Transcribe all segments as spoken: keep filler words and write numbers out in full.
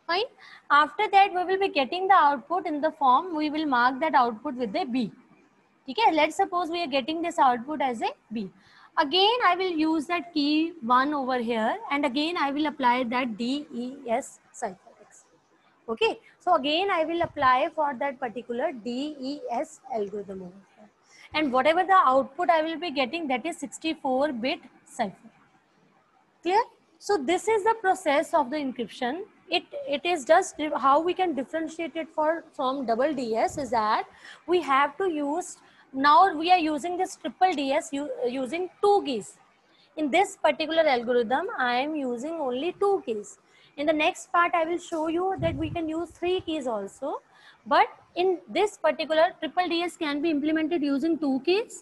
Fine. After that, we will be getting the output in the form. We will mark that output with a B. Okay. Let's suppose we are getting this output as a B. Again, I will use that key one over here, and again I will apply that D E S ciphertext. Okay. So again, I will apply for that particular D E S algorithm over here, and whatever the output I will be getting, that is sixty-four bit cipher. Clear? So this is the process of the encryption. It, it is just how we can differentiate it for, from double D S is that we have to use, now we are using this triple D S using two keys. In this particular algorithm, I am using only two keys. In the next part, I will show you that we can use three keys also. But in this particular triple D S can be implemented using two keys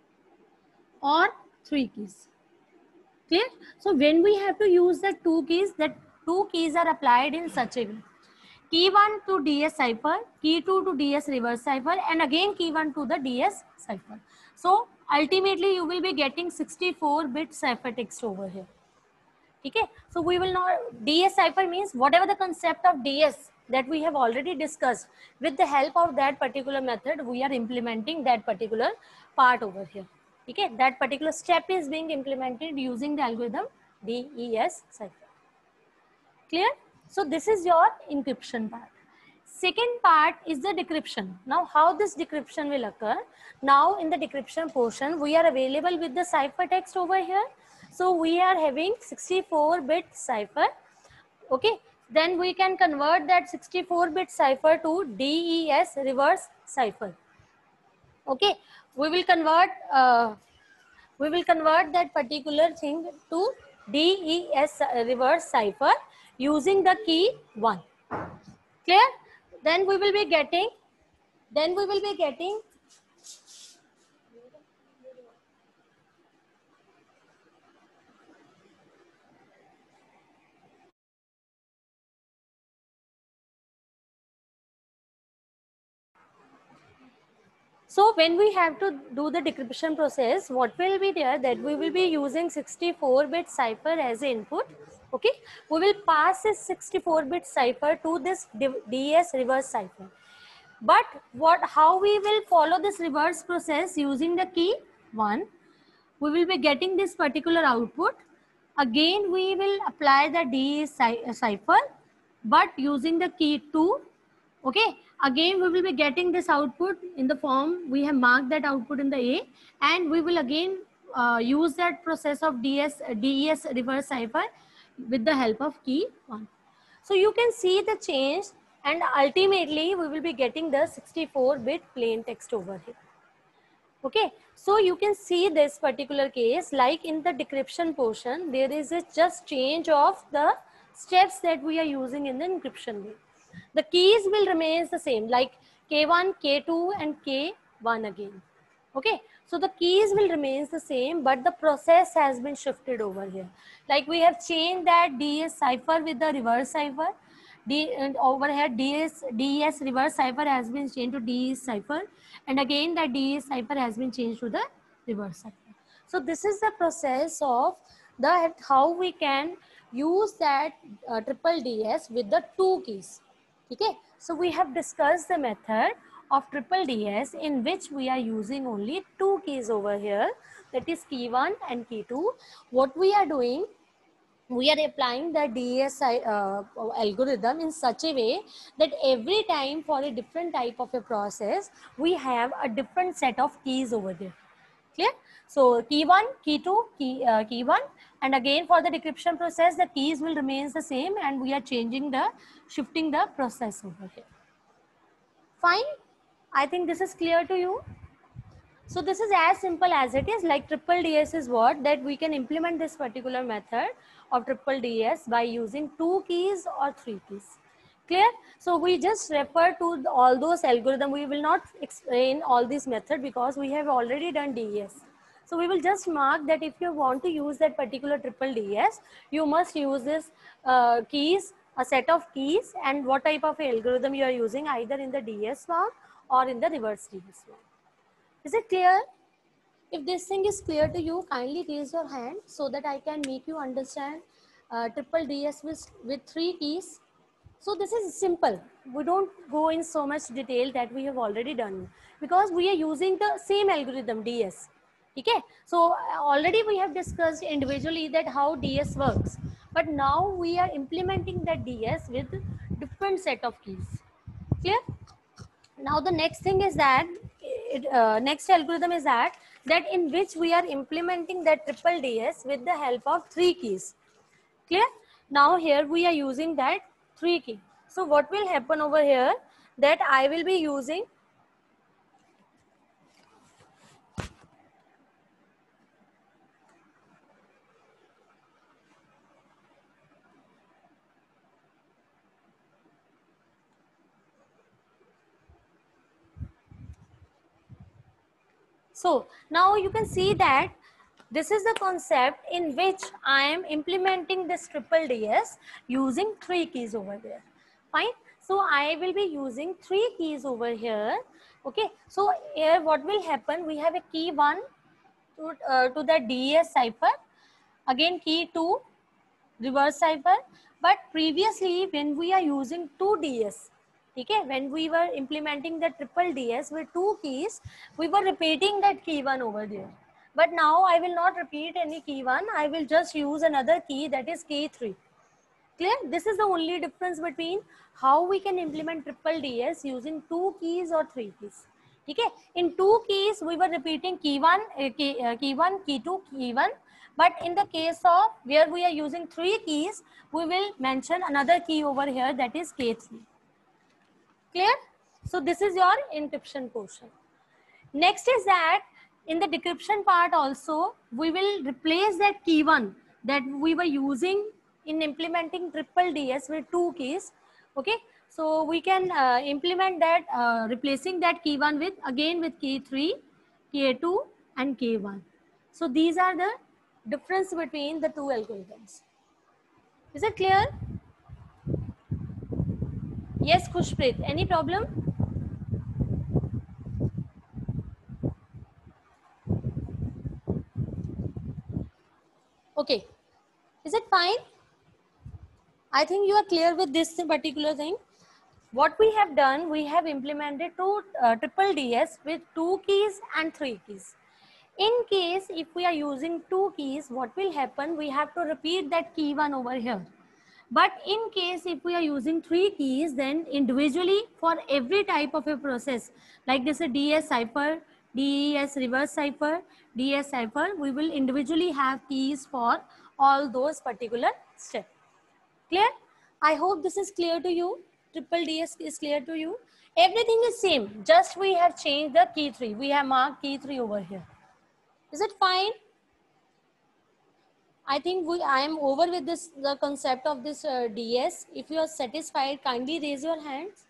or three keys. Clear? So when we have to use the two keys, that two keys are applied in such a way. Key one to D S cipher, key two to D S reverse cipher, and again key one to the D S cipher. So ultimately you will be getting sixty-four bit ciphertext over here. Okay? So we will not, D S cipher means whatever the concept of D S that we have already discussed, with the help of that particular method, we are implementing that particular part over here. Okay, that particular step is being implemented using the algorithm D E S cipher. Clear? So this is your encryption part. Second part is the decryption. Now how this decryption will occur? Now in the decryption portion, we are available with the ciphertext over here. So we are having sixty-four bit cipher. Okay, then we can convert that sixty-four bit cipher to D E S reverse cipher. Okay, we will convert uh, we will convert that particular thing to D E S reverse cipher using the key one. Clear? Then we will be getting, then we will be getting so when we have to do the decryption process, what will be there, that we will be using sixty-four bit cipher as input. Okay, we will pass this sixty-four bit cipher to this D S reverse cipher. But what, how we will follow this reverse process using the key one, we will be getting this particular output. Again, we will apply the D cipher, but using the key two. Okay, again we will be getting this output in the form, we have marked that output in the A, and we will again uh, use that process of D S, D E S reverse cipher with the help of key one. So you can see the change, and ultimately we will be getting the sixty-four bit plain text over here. Okay, so you can see this particular case, like in the decryption portion, there is a just change of the steps that we are using in the encryption way. The keys will remain the same, like K one, K two and K one again. Okay, so the keys will remain the same, but the process has been shifted over here. Like we have changed that D S cipher with the reverse cipher. D, and over here D S, D E S reverse cipher has been changed to D E S cipher, and again that D E S cipher has been changed to the reverse cipher. So this is the process of the how we can use that uh, triple D S with the two keys. Okay, so we have discussed the method of triple D S in which we are using only two keys over here, that is key one and key two. What we are doing, we are applying the D E S uh, algorithm in such a way that every time for a different type of a process, we have a different set of keys over there. Clear? So key one, key two, key, uh, key one, and again for the decryption process, the keys will remain the same, and we are changing the, shifting the process over here. Fine? I think this is clear to you. So this is as simple as it is. Like triple D S is what, that we can implement this particular method of triple D S by using two keys or three keys. Clear? So we just refer to all those algorithms. We will not explain all these methods because we have already done D E S. So we will just mark that if you want to use that particular triple D S, you must use this uh, keys, a set of keys, and what type of algorithm you are using, either in the D S form or in the reverse D S form. Is it clear? If this thing is clear to you, kindly raise your hand so that I can make you understand uh, triple D S with, with three keys. So this is simple. We don't go in so much detail that we have already done because we are using the same algorithm D S. Okay, so already we have discussed individually that how D S works, but now we are implementing that D S with different set of keys. Clear? Now the next thing is that it, uh, next algorithm is that that in which we are implementing that triple D S with the help of three keys. Clear? Now here we are using that three key. So what will happen over here, that I will be using so now you can see that this is the concept in which I am implementing this triple D S using three keys over there. Fine. So I will be using three keys over here. Okay. So here what will happen, we have a key one to, uh, to the D S cipher, again key two reverse cipher, but previously when we are using two D S, okay, when we were implementing the triple D S with two keys, we were repeating that key one over there. But now I will not repeat any key one, I will just use another key, that is key three. Clear? This is the only difference between how we can implement triple D S using two keys or three keys. Okay? In two keys, we were repeating key one, uh, key, uh, key one, key two, key one. But in the case of where we are using three keys, we will mention another key over here, that is K three. Clear? So this is your encryption portion. Next is that in the decryption part also, we will replace that key one that we were using in implementing triple D S with two keys. Okay, so we can uh, implement that, uh, replacing that key one with again with key three, K two and K one. So these are the difference between the two algorithms. Is it clear? Yes, Khushpreet, any problem? Okay, is it fine? I think you are clear with this particular thing. What we have done, we have implemented two uh, triple D S with two keys and three keys. In case if we are using two keys, what will happen? We have to repeat that key one over here. But in case if we are using three keys, then individually for every type of a process, like this a D S cipher, D E S reverse cipher, D S cipher, we will individually have keys for all those particular steps. Clear? I hope this is clear to you. Triple D S is clear to you. Everything is same. Just we have changed the key three. We have marked key three over here. Is it fine? I think we, I am over with this, the concept of this uh, D S. If you are satisfied, kindly raise your hands.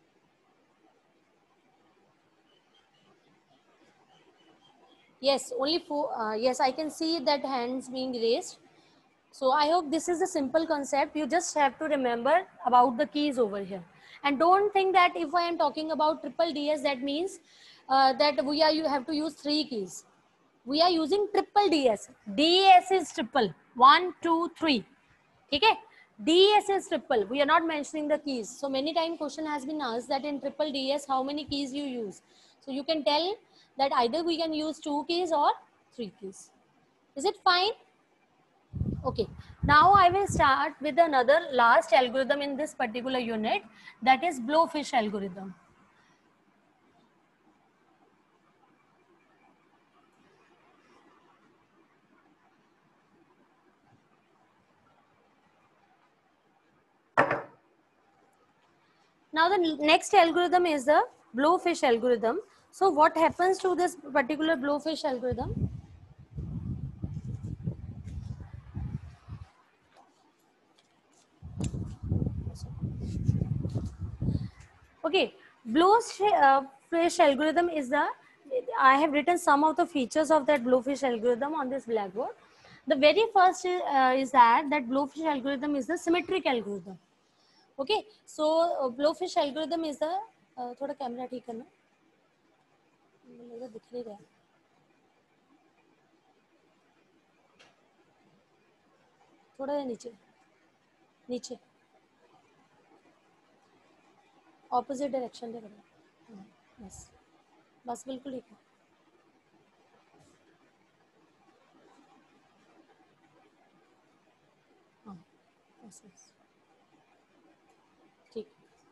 Yes, only four. Uh, yes, I can see that hands being raised. So I hope this is a simple concept. You just have to remember about the keys over here. And don't think that if I am talking about triple D S, that means uh, that we are, you have to use three keys. We are using triple D S. D S is triple. One, two, three. Okay? D S is triple. We are not mentioning the keys. So many times question has been asked that in triple D S, how many keys you use? So you can tell that either we can use two keys or three keys. Is it fine? Okay, now I will start with another last algorithm in this particular unit, that is blowfish algorithm. Now the next algorithm is the blowfish algorithm. So what happens to this particular blowfish algorithm? Okay, blowfish algorithm is the, I have written some of the features of that blowfish algorithm on this blackboard. The very first is, uh, is that that blowfish algorithm is the symmetric algorithm. Okay, so uh, blowfish algorithm is the uh, थोड़ा camera ठीक करना मुझे दिख नहीं रहा थोड़ा नीचे नीचे ऑपोजिट डायरेक्शन दे करो, बस बस बिल्कुल ठीक है। हाँ बस बस ठीक।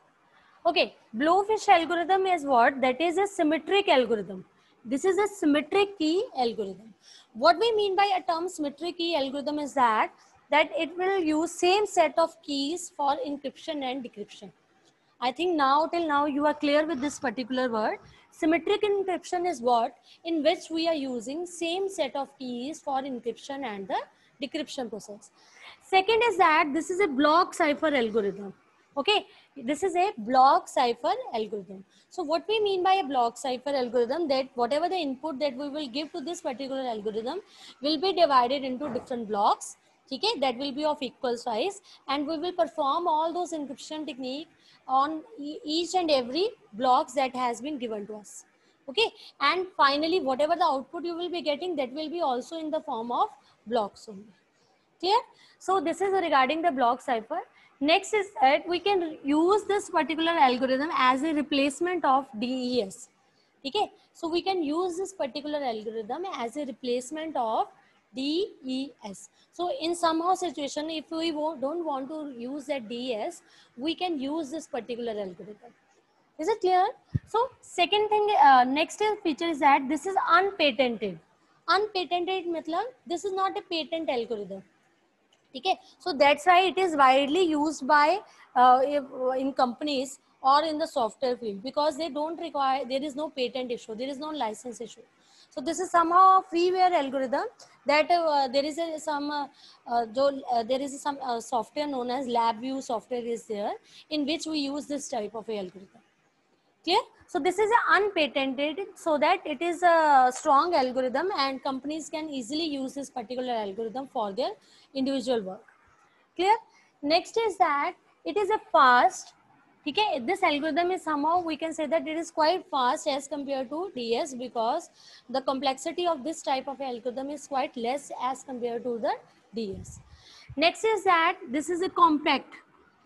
Okay, blowfish algorithm is what? That is a symmetric algorithm. This is a symmetric key algorithm. What we mean by a term symmetric key algorithm is that that it will use same set of keys for encryption and decryption. I think now till now you are clear with this particular word. Symmetric encryption is what? In which we are using same set of keys for encryption and the decryption process. Second is that this is a block cipher algorithm. Okay, this is a block cipher algorithm. So what we mean by a block cipher algorithm, that whatever the input that we will give to this particular algorithm will be divided into different blocks. Okay, that will be of equal size, and we will perform all those encryption technique on e each and every blocks that has been given to us. Okay, and finally whatever the output you will be getting, that will be also in the form of blocks only. Clear? So this is regarding the block cipher. Next is that we can use this particular algorithm as a replacement of D E S. Okay, so we can use this particular algorithm as a replacement of D E S. So in somehow situation, if we don't want to use that D E S, we can use this particular algorithm. Is it clear? So second thing, uh, next feature is that this is unpatented. Unpatented means this is not a patent algorithm. Okay, so that's why it is widely used by uh, in companies or in the software field, because they don't require, there is no patent issue, there is no license issue. So this is somehow a freeware algorithm that uh, there is a, some uh, uh, uh, there is some uh, software known as LabVIEW software is there, in which we use this type of a algorithm. Clear? So this is a unpatented, so that it is a strong algorithm and companies can easily use this particular algorithm for their individual work. Clear? Next is that it is a fast. Okay, this algorithm is somehow, we can say that it is quite fast as compared to D S, because the complexity of this type of algorithm is quite less as compared to the D S. Next is that this is a compact.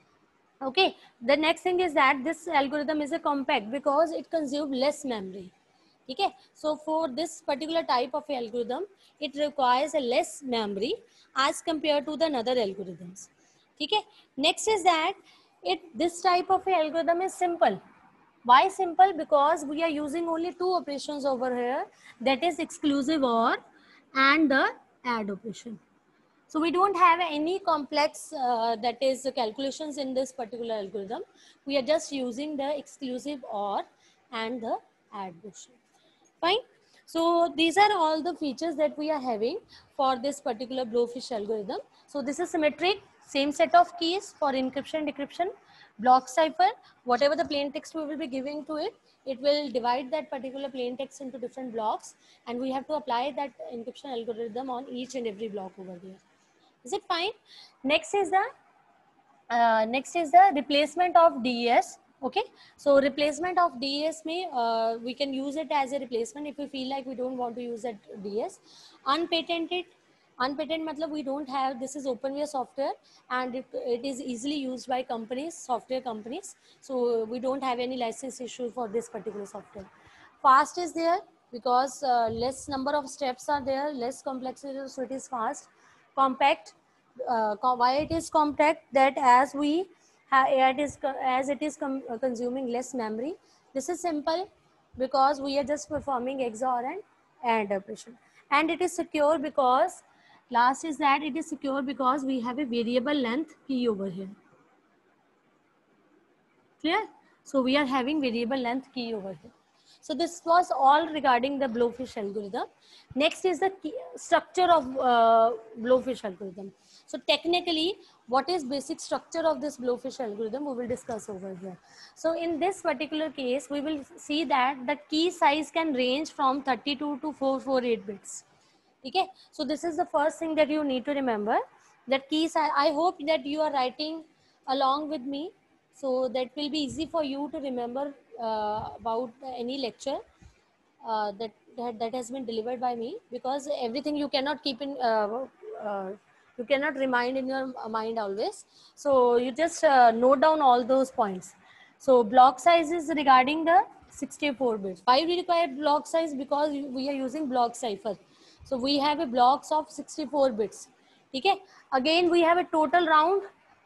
Okay, the next thing is that this algorithm is a compact because it consumes less memory. Okay, so for this particular type of algorithm, it requires a less memory as compared to the other algorithms. Okay, next is that it this type of algorithm is simple. Why simple? Because we are using only two operations over here, that is exclusive OR and the add operation. So we don't have any complex uh, that is calculations in this particular algorithm. We are just using the exclusive OR and the add operation. Fine. So these are all the features that we are having for this particular blowfish algorithm. So this is symmetric, same set of keys for encryption, decryption, block cipher, whatever the plain text we will be giving to it, it will divide that particular plain text into different blocks, and we have to apply that encryption algorithm on each and every block over there. Is it fine? Next is the uh, next is the replacement of D E S. Okay, so replacement of D E S may uh, we can use it as a replacement if we feel like we don't want to use that D E S. Unpatented, unpatented matlab we don't have, this is openware software and it, it is easily used by companies, software companies. So we don't have any license issue for this particular software. Fast is there because uh, less number of steps are there, less complexity, so it is fast. Compact, uh, why it is compact? That as we it is as it is consuming less memory. This is simple because we are just performing X O R and AND operation, and it is secure because last is that it is secure because we have a variable length key over here. Clear? So we are having variable length key over here. So this was all regarding the blowfish algorithm. Next is the key, structure of uh, blowfish algorithm. So technically, what is basic structure of this blowfish algorithm, we will discuss over here. So in this particular case, we will see that the key size can range from thirty-two to four forty-eight bits. Okay, so this is the first thing that you need to remember. That key size, I hope that you are writing along with me, so that will be easy for you to remember uh, about any lecture uh, that, that that has been delivered by me, because everything you cannot keep in uh, uh, you cannot remind in your mind always. So you just uh, note down all those points. So block size is regarding the sixty-four bits. Why we require block size? Because we are using block cipher. So we have a blocks of sixty-four bits. Okay. Again, we have a total round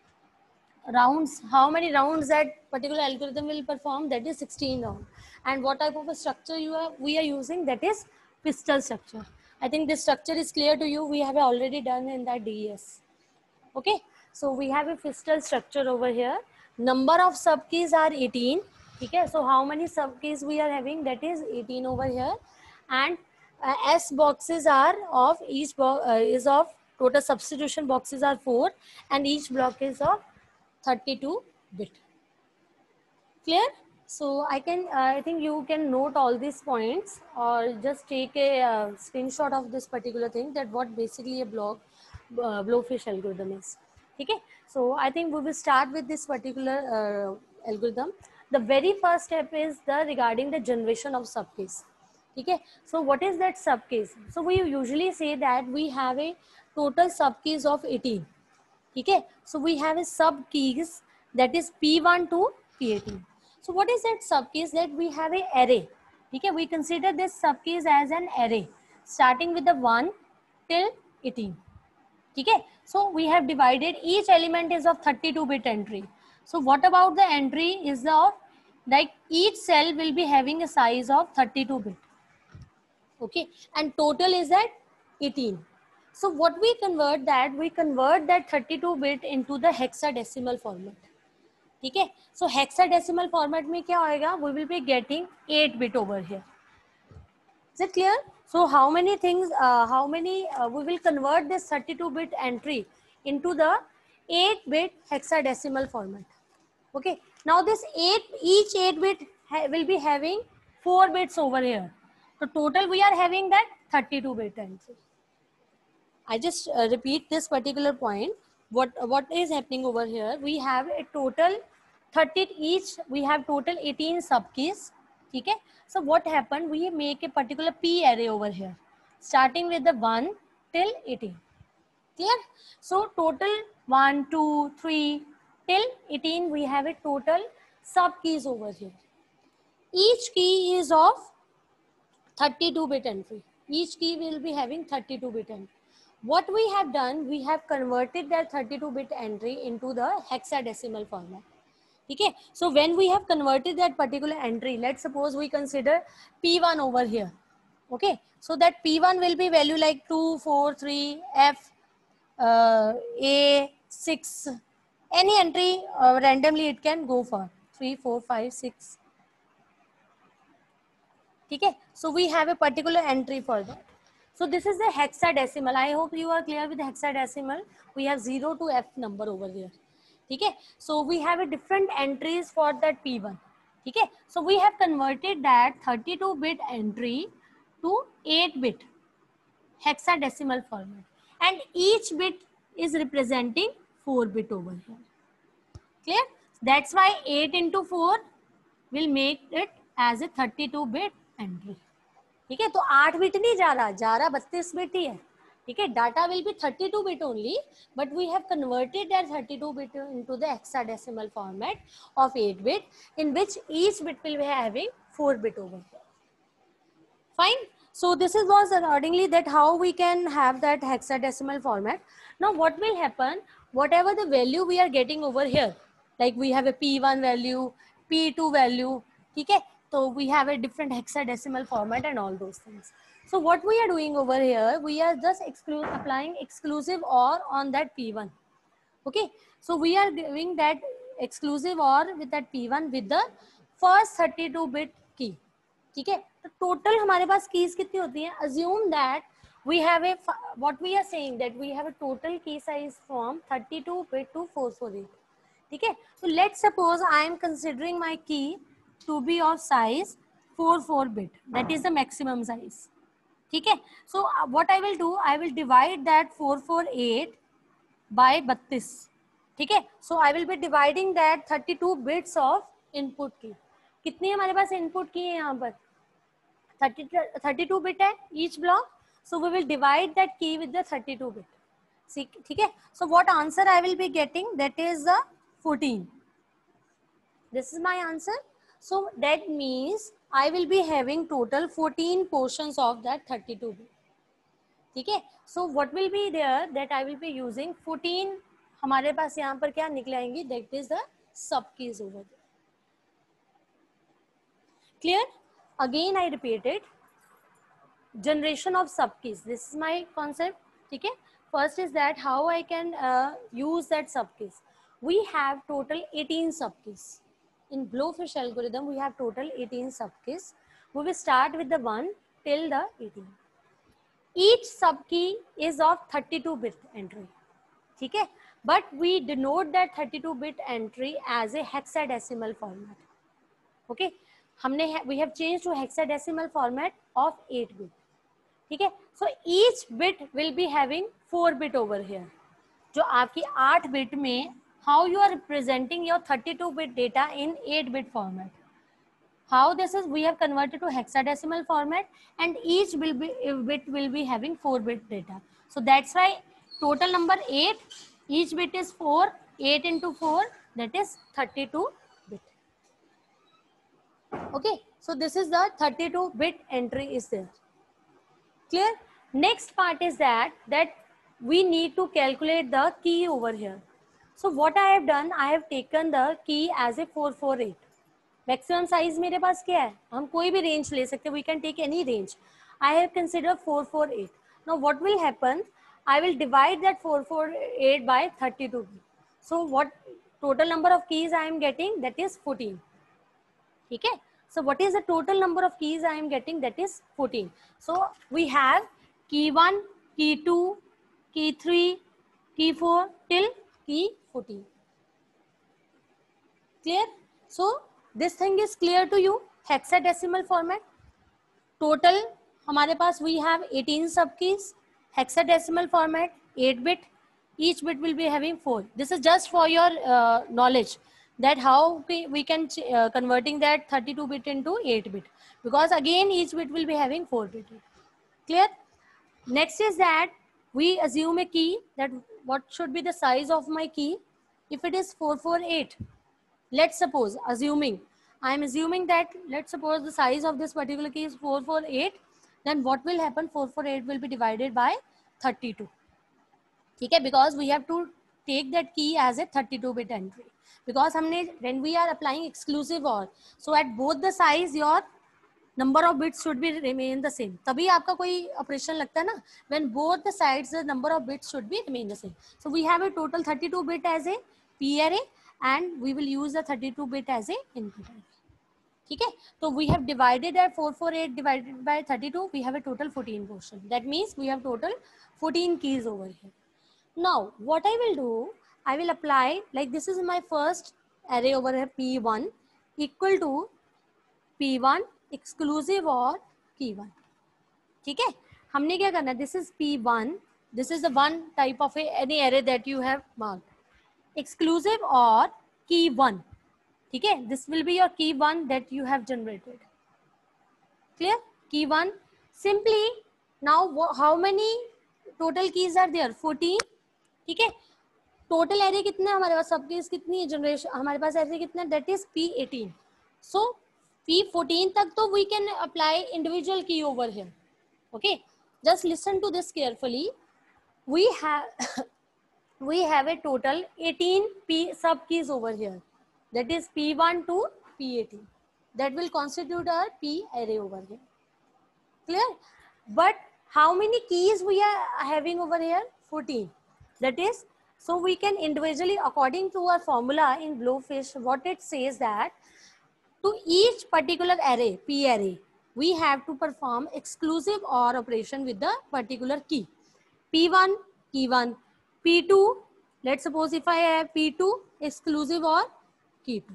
rounds. How many rounds that particular algorithm will perform? That is sixteen round. And what type of a structure you are we are using? That is pistol structure. I think this structure is clear to you. We have already done in that D E S. Okay, so we have a fiscal structure over here. Number of sub keys are eighteen. Okay, so how many sub keys we are having? That is eighteen over here. And uh, S boxes are of each box uh, is of total substitution boxes are four, and each block is of thirty-two bit. Clear? So I can, uh, I think you can note all these points or just take a uh, screenshot of this particular thing, that what basically a block uh, blowfish algorithm is. Okay, so I think we will start with this particular uh, algorithm. The very first step is the regarding the generation of subkeys. Okay, so what is that subkeys? So we usually say that we have a total subkeys of eighteen. Okay, so we have a sub keys that is P one to P eighteen. So what is that sub keys? That we have a array. Okay, we consider this sub keys as an array starting with the one till eighteen. Okay, so we have divided each element is of thirty-two bit entry. So what about the entry is of, like each cell will be having a size of thirty-two bit. Okay, and total is at eighteen. So what we convert that, we convert that thirty-two bit into the hexadecimal format. Okay, so hexadecimal format में क्या होएगा? We will be getting eight bit over here. Is it clear? So how many things, uh, how many, uh, we will convert this thirty-two bit entry into the eight bit hexadecimal format. Okay, now this eight, each eight bit will be having four bits over here. So total we are having that thirty-two bit entry. I just uh, repeat this particular point. What, what is happening over here? We have a total thirty each, we have total eighteen subkeys. Okay, so what happened? We make a particular P array over here, starting with the one till eighteen. Clear? So total one, two, three till eighteen, we have a total subkeys over here. Each key is of thirty-two bit entry. Each key will be having thirty-two bit entry. What we have done, we have converted that thirty-two bit entry into the hexadecimal format. Okay, so when we have converted that particular entry, let's suppose we consider P one over here. Okay, so that P one will be value like two, four, three, F, uh, A, six, any entry uh, randomly it can go for three, four, five, six. Okay, so we have a particular entry for that. So this is the hexadecimal. I hope you are clear with the hexadecimal. We have zero to F number over here. Okay, so we have a different entries for that P one. Okay, so we have converted that thirty-two bit entry to eight bit hexadecimal format, and each bit is representing four bit over here. Clear? That's why eight into four will make it as a thirty-two bit entry. ठीक है, तो आठ bit नहीं जा रहा, जा रहा बत्तीस बिट ही है. ठीक है, data will be thirty-two bit only, but we have converted that thirty-two bit into the hexadecimal format of eight bit, in which each bit will be having four bit over here. Fine. So this is was accordingly that how we can have that hexadecimal format. Now what will happen? Whatever the value we are getting over here, like we have a P one value, P two value. Okay. So we have a different hexadecimal format and all those things. So what we are doing over here, we are just exclu applying exclusive OR on that P one. Okay. So we are doing that exclusive OR with that P one with the first thirty-two bit key. ठीक है, तो total हमारे पास keys कितनी होती हैं? Assume that we have a, what we are saying that we have a total key size from thirty-two bit to four forty-eight. ठीक है, so let's suppose I am considering my key to be of size forty-four bit. That is the maximum size. ठीक है, so what I will do, I will divide that four forty-eight by thirty-two. ठीक है, so I will be dividing that thirty-two bits of input key. कितनी हमारे पास input की है यहाँ पर? thirty-two bit है each block, so we will divide that key with the thirty-two bit. ठीक है, so what answer I will be getting, that is the fourteen. This is my answer. So that means I will be having total fourteen portions of that thirty-two bit. ठीक है. So what will be there that I will be using fourteen. हमारे पास यहाँ पर क्या निकले आएंगी? That is the sub keys over there. Clear? Again I repeat it. Generation of sub keys. This is my concept. ठीक है. First is that how I can uh, use that sub keys. We have total eighteen sub keys. In Blowfish algorithm, we have total eighteen sub keys. We will start with the one till the eighteen. Each sub key is of thirty-two bit entry. ठीक है. But we denote that thirty-two bit entry as a hexadecimal format. Okay. हमने we have changed to hexadecimal format of eight bit. ठीक है. So each bit will be having four bit over here. जो आपकी eight bit में how you are representing your thirty-two bit data in eight bit format. How this is, we have converted to hexadecimal format, and each will be bit will be having four bit data. So that's why total number eight, each bit is four, eight into four, that is thirty-two bit. Okay, so this is the thirty-two bit entry is there. Clear? Next part is that that we need to calculate the key over here. So what I have done, I have taken the key as a four four eight. Maximum size मेरे पास क्या है? हम कोई भी range ले सकते हैं. We can take any range. I have considered four four eight. Now what will happen? I will divide that four four eight by thirty-two. So what total number of keys I am getting? That is fourteen. ठीक है. So what is the total number of keys I am getting? That is fourteen. So we have key one, key two, key three, key four till key fourteen. Clear? So this thing is clear to you. Hexadecimal format. Total हमारे पास we have eighteen sub keys. Hexadecimal format, eight bit. Each bit will be having four. This is just for your uh, knowledge that how we can uh, converting that thirty-two bit into eight bit, because again each bit will be having four bit. Clear? Next is that we assume a key, that what should be the size of my key. If it is four four eight, let's suppose, assuming, I am assuming that, let's suppose the size of this particular key is four four eight, then what will happen? four four eight will be divided by thirty-two. Okay, because we have to take that key as a thirty-two bit entry. Because हमने, when we are applying exclusive or, so at both the size your number of bits should be remain the same. तभी आपका कोई operation लगता है ना, when both the sides the number of bits should be remain the same. So we have a total thirty-two bit as a P array, and we will use the thirty-two bit as a input array. ठीक है. So we have divided that four four eight divided by thirty-two, we have a total fourteen portion. That means we have total fourteen keys over here. Now what I will do, I will apply, like this is my first array over here, P one equal to P one exclusive or key one. ठीक है. हमने क्या करना, this is P one, this is the one type of a, any array that you have marked. Exclusive or key one. ठीक है. This will be your key one that you have generated. Clear? Key one. Simply now how many total keys are there? fourteen. ठीक है. Total array कितना है हमारे पास, सब case कितनी है जनरेशन हमारे पास एरे कितना, that is P eighteen. So P fourteen तक तो वी कैन अप्लाई इंडिविजुअल की over here. Okay, just listen to this carefully. We have we have a total eighteen P sub keys over here, that is P one to P eighteen. That will constitute our P array over here. Clear? But how many keys we are having over here? fourteen. That is, so we can individually, according to our formula in Blowfish, what it says that to each particular array, P array, we have to perform exclusive OR operation with the particular key. P one, key one. P two, let's suppose if I have P two exclusive or key two.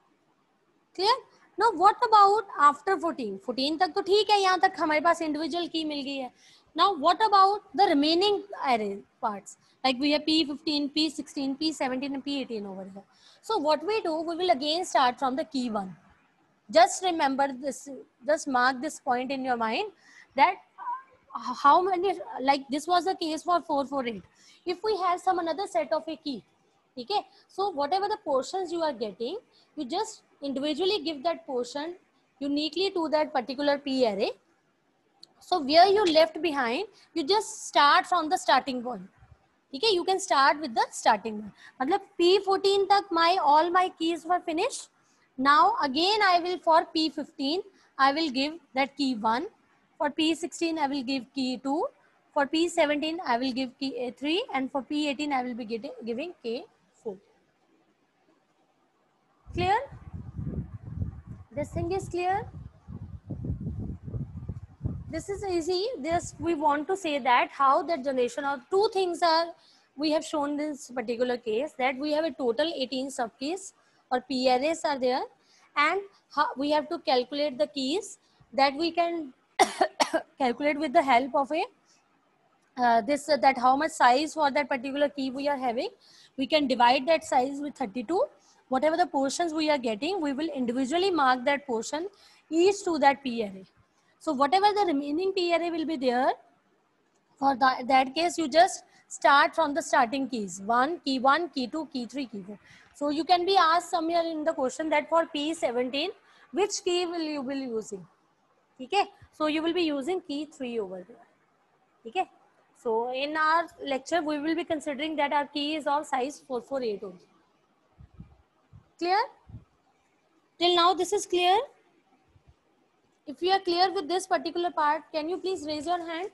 Clear? Now what about after fourteen? fourteen तक तो ठीक है, यहाँ तक हमारे पास individual key मिल गई है. Now what about the remaining array parts? Like we have P fifteen, P sixteen, P seventeen and P eighteen over here. So what we do, we will again start from the key one. Just remember this, just mark this point in your mind that how many, like this was the case for four four eight. If we have some another set of a key, ठीक है. So whatever the portions you are getting, you just individually give that portion uniquely to that particular P array. So where you left behind, you just start from the starting point. Okay, you can start with the starting one. मतलब P fourteen तक my all my keys were finished. Now again I will for P fifteen I will give that key one. For P sixteen I will give key two. For P seventeen I will give key three, and for P eighteen I will be getting giving K four. Clear? This thing is clear. This is easy. This we want to say that how that generation of two things are we have shown this particular case, that we have a total eighteen subkeys or P arrays are there, and how we have to calculate the keys that we can calculate with the help of a uh, this uh, that how much size for that particular key we are having. We can divide that size with thirty-two. Whatever the portions we are getting, we will individually mark that portion each to that P array. So whatever the remaining P array will be there, for that, that case you just start from the starting keys. One, key one, key two, key three, key four. So you can be asked somewhere in the question that for P seventeen, which key will you be using? Okay, so you will be using key three over there. Okay, so in our lecture, we will be considering that our key is of size four four eight only. Clear? Till now this is clear? If you are clear with this particular part, can you please raise your hand?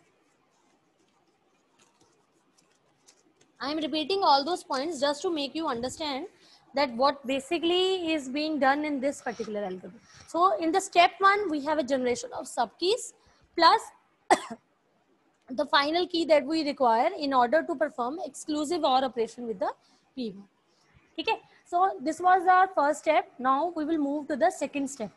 I am repeating all those points just to make you understand that what basically is being done in this particular algorithm. So in the step one, we have a generation of subkeys plus the final key that we require in order to perform exclusive OR operation with the P one. Okay, so this was our first step. Now we will move to the second step.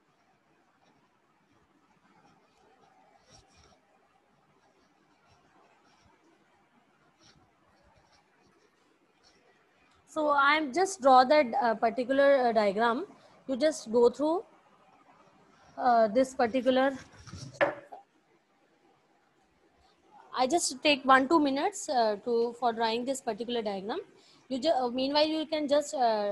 So I'm just draw that uh, particular uh, diagram. You just go through uh, this particular. I just take one two minutes uh, to for drawing this particular diagram. You just uh, meanwhile you can just. Uh,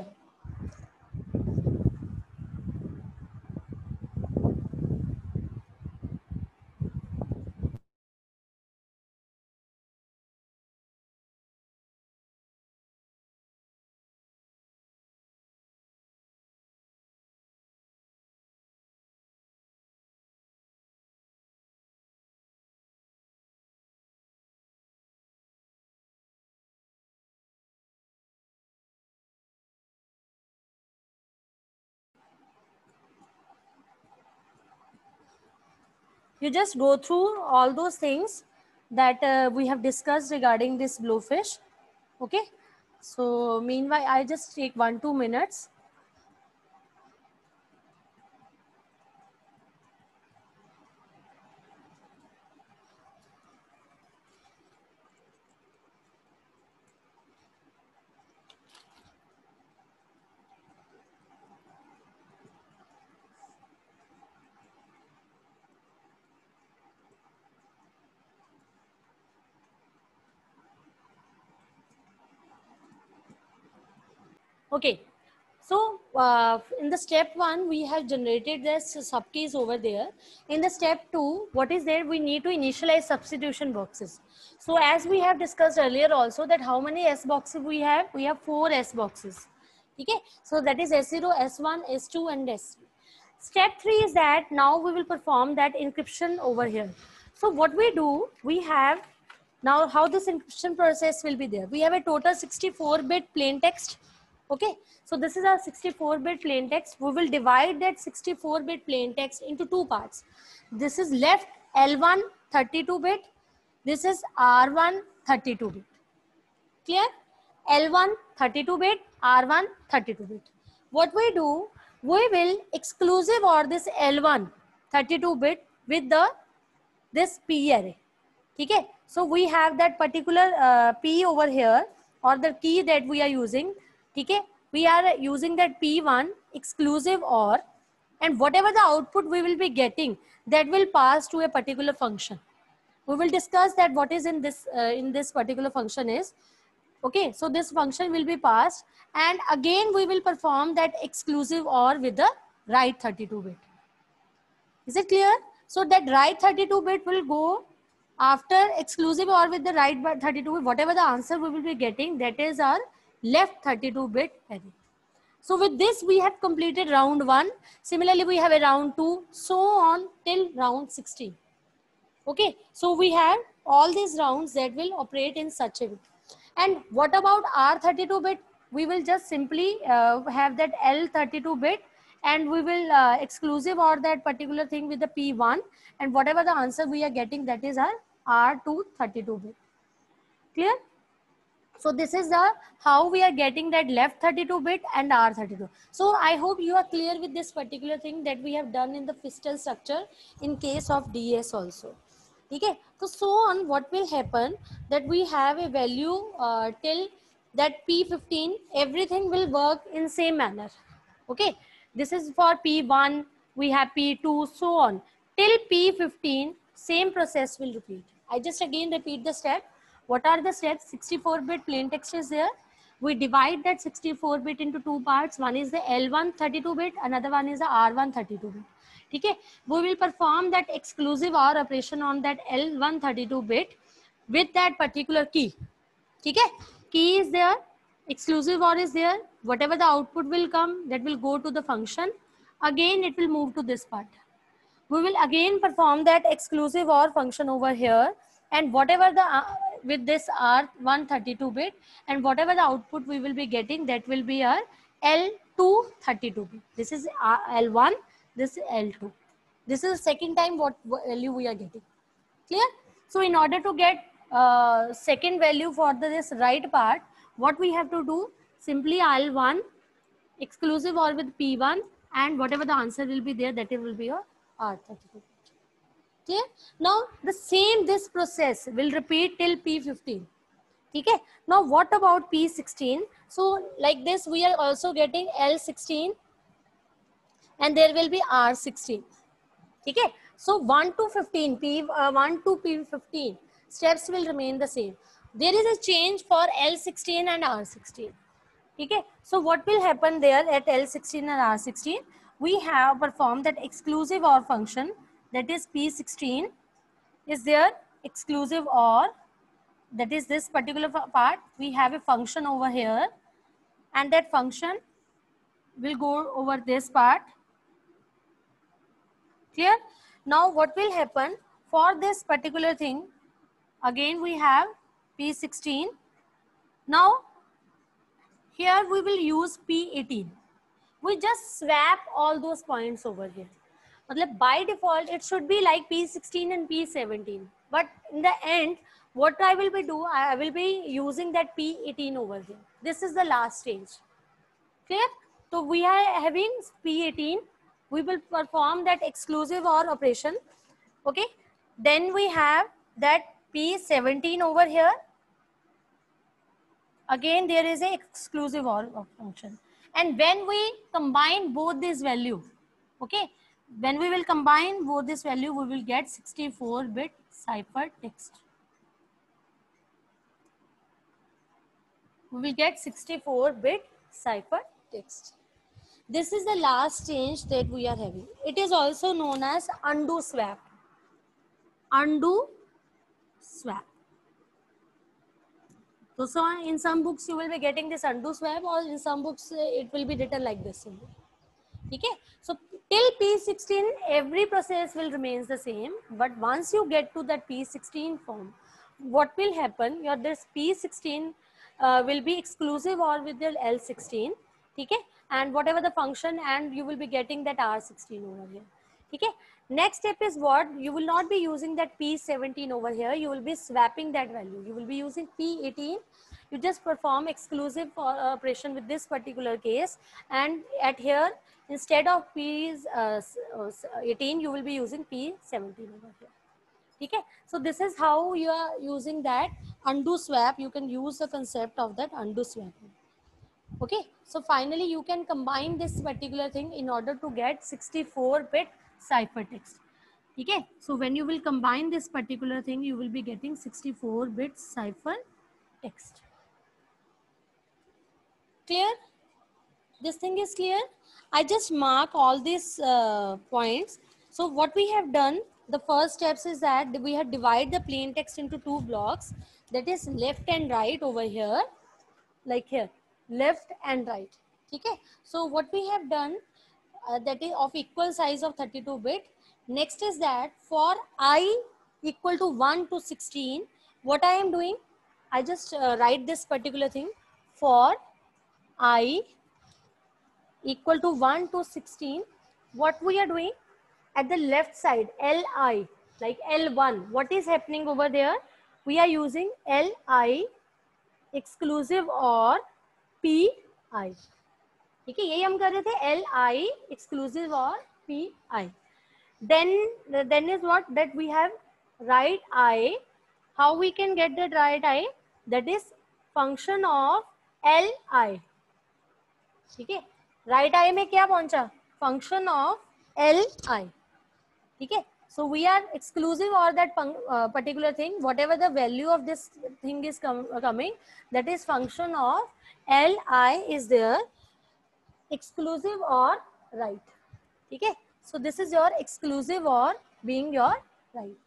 you just go through all those things that uh, we have discussed regarding this bluefish. Okay, so meanwhile I just take one two minutes. Okay, so uh, in the step one, we have generated this subkeys over there. In the step two, what is there? We need to initialize substitution boxes. So as we have discussed earlier also that how many S boxes we have? We have four S boxes. Okay, so that is S zero, S one, S two and S three. Step three is that now we will perform that encryption over here. So what we do, we have now how this encryption process will be there. We have a total sixty-four bit plain text. Okay, so this is our sixty-four bit plain text. We will divide that sixty-four bit plain text into two parts. This is left L one thirty-two bit. This is R one thirty-two bit. Clear? L one thirty-two bit, R one thirty-two bit. What we do, we will exclusive OR this L one thirty-two bit with the this P array. Okay, so we have that particular uh, P over here, or the key that we are using. Okay, we are using that P one exclusive OR, and whatever the output we will be getting, that will pass to a particular function. We will discuss that what is in this uh, in this particular function is. Okay, so this function will be passed, and again we will perform that exclusive OR with the right thirty-two bit. Is it clear? So that right thirty-two bit will go after exclusive OR with the right thirty-two bit. Whatever the answer we will be getting, that is our left thirty-two bit array. So with this we have completed round one. Similarly we have a round two, so on till round sixteen. Okay, so we have all these rounds that will operate in such a way. And what about R thirty-two bit? We will just simply uh, have that L thirty-two bit, and we will uh, exclusive or that particular thing with the P one, and whatever the answer we are getting, that is our R two thirty-two bit. Clear? So this is the how we are getting that left thirty-two bit and R thirty-two. So I hope you are clear with this particular thing that we have done in the Feistel structure in case of D S also. Okay, so so on what will happen that we have a value uh, till that P fifteen, everything will work in same manner. Okay, this is for P one, we have P two, so on till P fifteen, same process will repeat. I just again repeat the step. What are the steps? sixty-four bit plain text is there. We divide that sixty-four bit into two parts. One is the L one thirty-two bit, another one is the R one thirty-two bit. Okay, we will perform that exclusive OR operation on that L one thirty-two bit with that particular key. Okay, key is there, exclusive OR is there. Whatever the output will come, that will go to the function. Again, it will move to this part. We will again perform that exclusive OR function over here, and whatever the uh, with this R one thirty-two bit, and whatever the output we will be getting, that will be our L two thirty-two bit. This is L one, this is L two. This is the second time what value we are getting. Clear? So in order to get uh, second value for the, this right part, what we have to do, simply L one exclusive OR with P one, and whatever the answer will be there, that it will be your R thirty-two. Clear? Now the same this process will repeat till P fifteen. Okay. Now what about P sixteen? So like this we are also getting L sixteen, and there will be R sixteen. Okay. So one to fifteen, P uh, one to P fifteen steps will remain the same. There is a change for L sixteen and R sixteen. Okay. So what will happen there at L sixteen and R sixteen? We have performed that exclusive OR function, that is P sixteen is there, exclusive OR, that is this particular part. We have a function over here, and that function will go over this part. Clear? Now what will happen for this particular thing? Again we have P sixteen. Now here we will use P eighteen. We just swap all those points over here. By default, it should be like P sixteen and P seventeen. But in the end, what I will be do, I will be using that P eighteen over here. This is the last stage. Clear? So we are having P eighteen. We will perform that exclusive OR operation. Okay. Then we have that P seventeen over here. Again, there is a exclusive OR function. And when we combine both these value, okay, when we will combine both this value, we will get sixty-four bit cipher text. We will get sixty-four bit cipher text. This is the last change that we are having. It is also known as undo swap. Undo swap. So, so in some books you will be getting this undo swap, or in some books it will be written like this. Okay. So till P sixteen, every process will remains the same. But once you get to that P sixteen form, what will happen? Your this P sixteen uh, will be exclusive OR with the L sixteen. Okay. And whatever the function, and you will be getting that R sixteen over here. Okay. Next step is what? You will not be using that P seventeen over here. You will be swapping that value. You will be using P eighteen. You just perform exclusive operation with this particular case. And at here, instead of P eighteen, you will be using P seventeen over here. Okay. So this is how you are using that undo swap. You can use the concept of that undo swap. Okay. So finally, you can combine this particular thing in order to get sixty-four bit cipher text. Okay. So when you will combine this particular thing, you will be getting sixty-four bit cipher text. Clear? This thing is clear? I just mark all these uh, points. So what we have done, the first steps is that we have divided the plain text into two blocks, that is left and right over here, like here, left and right. Okay. So what we have done, uh, that is of equal size of thirty-two bit. Next is that for I equal to one to sixteen, what I am doing, I just uh, write this particular thing. For I equal to one to sixteen, what we are doing at the left side, Li, like L one, what is happening over there? We are using Li exclusive or Pi. ठीक है, यही हम कर रहे थे, Li exclusive or Pi. Then then is what that we have right I. How we can get that right I? That is function of Li. ठीक है, right I में क्या पहुंचा? Function of L I. ठीक है, so we are exclusive or that particular thing, whatever the value of this thing is coming, that is function of L I is there, exclusive or right. ठीक है, so this is your exclusive or being your right.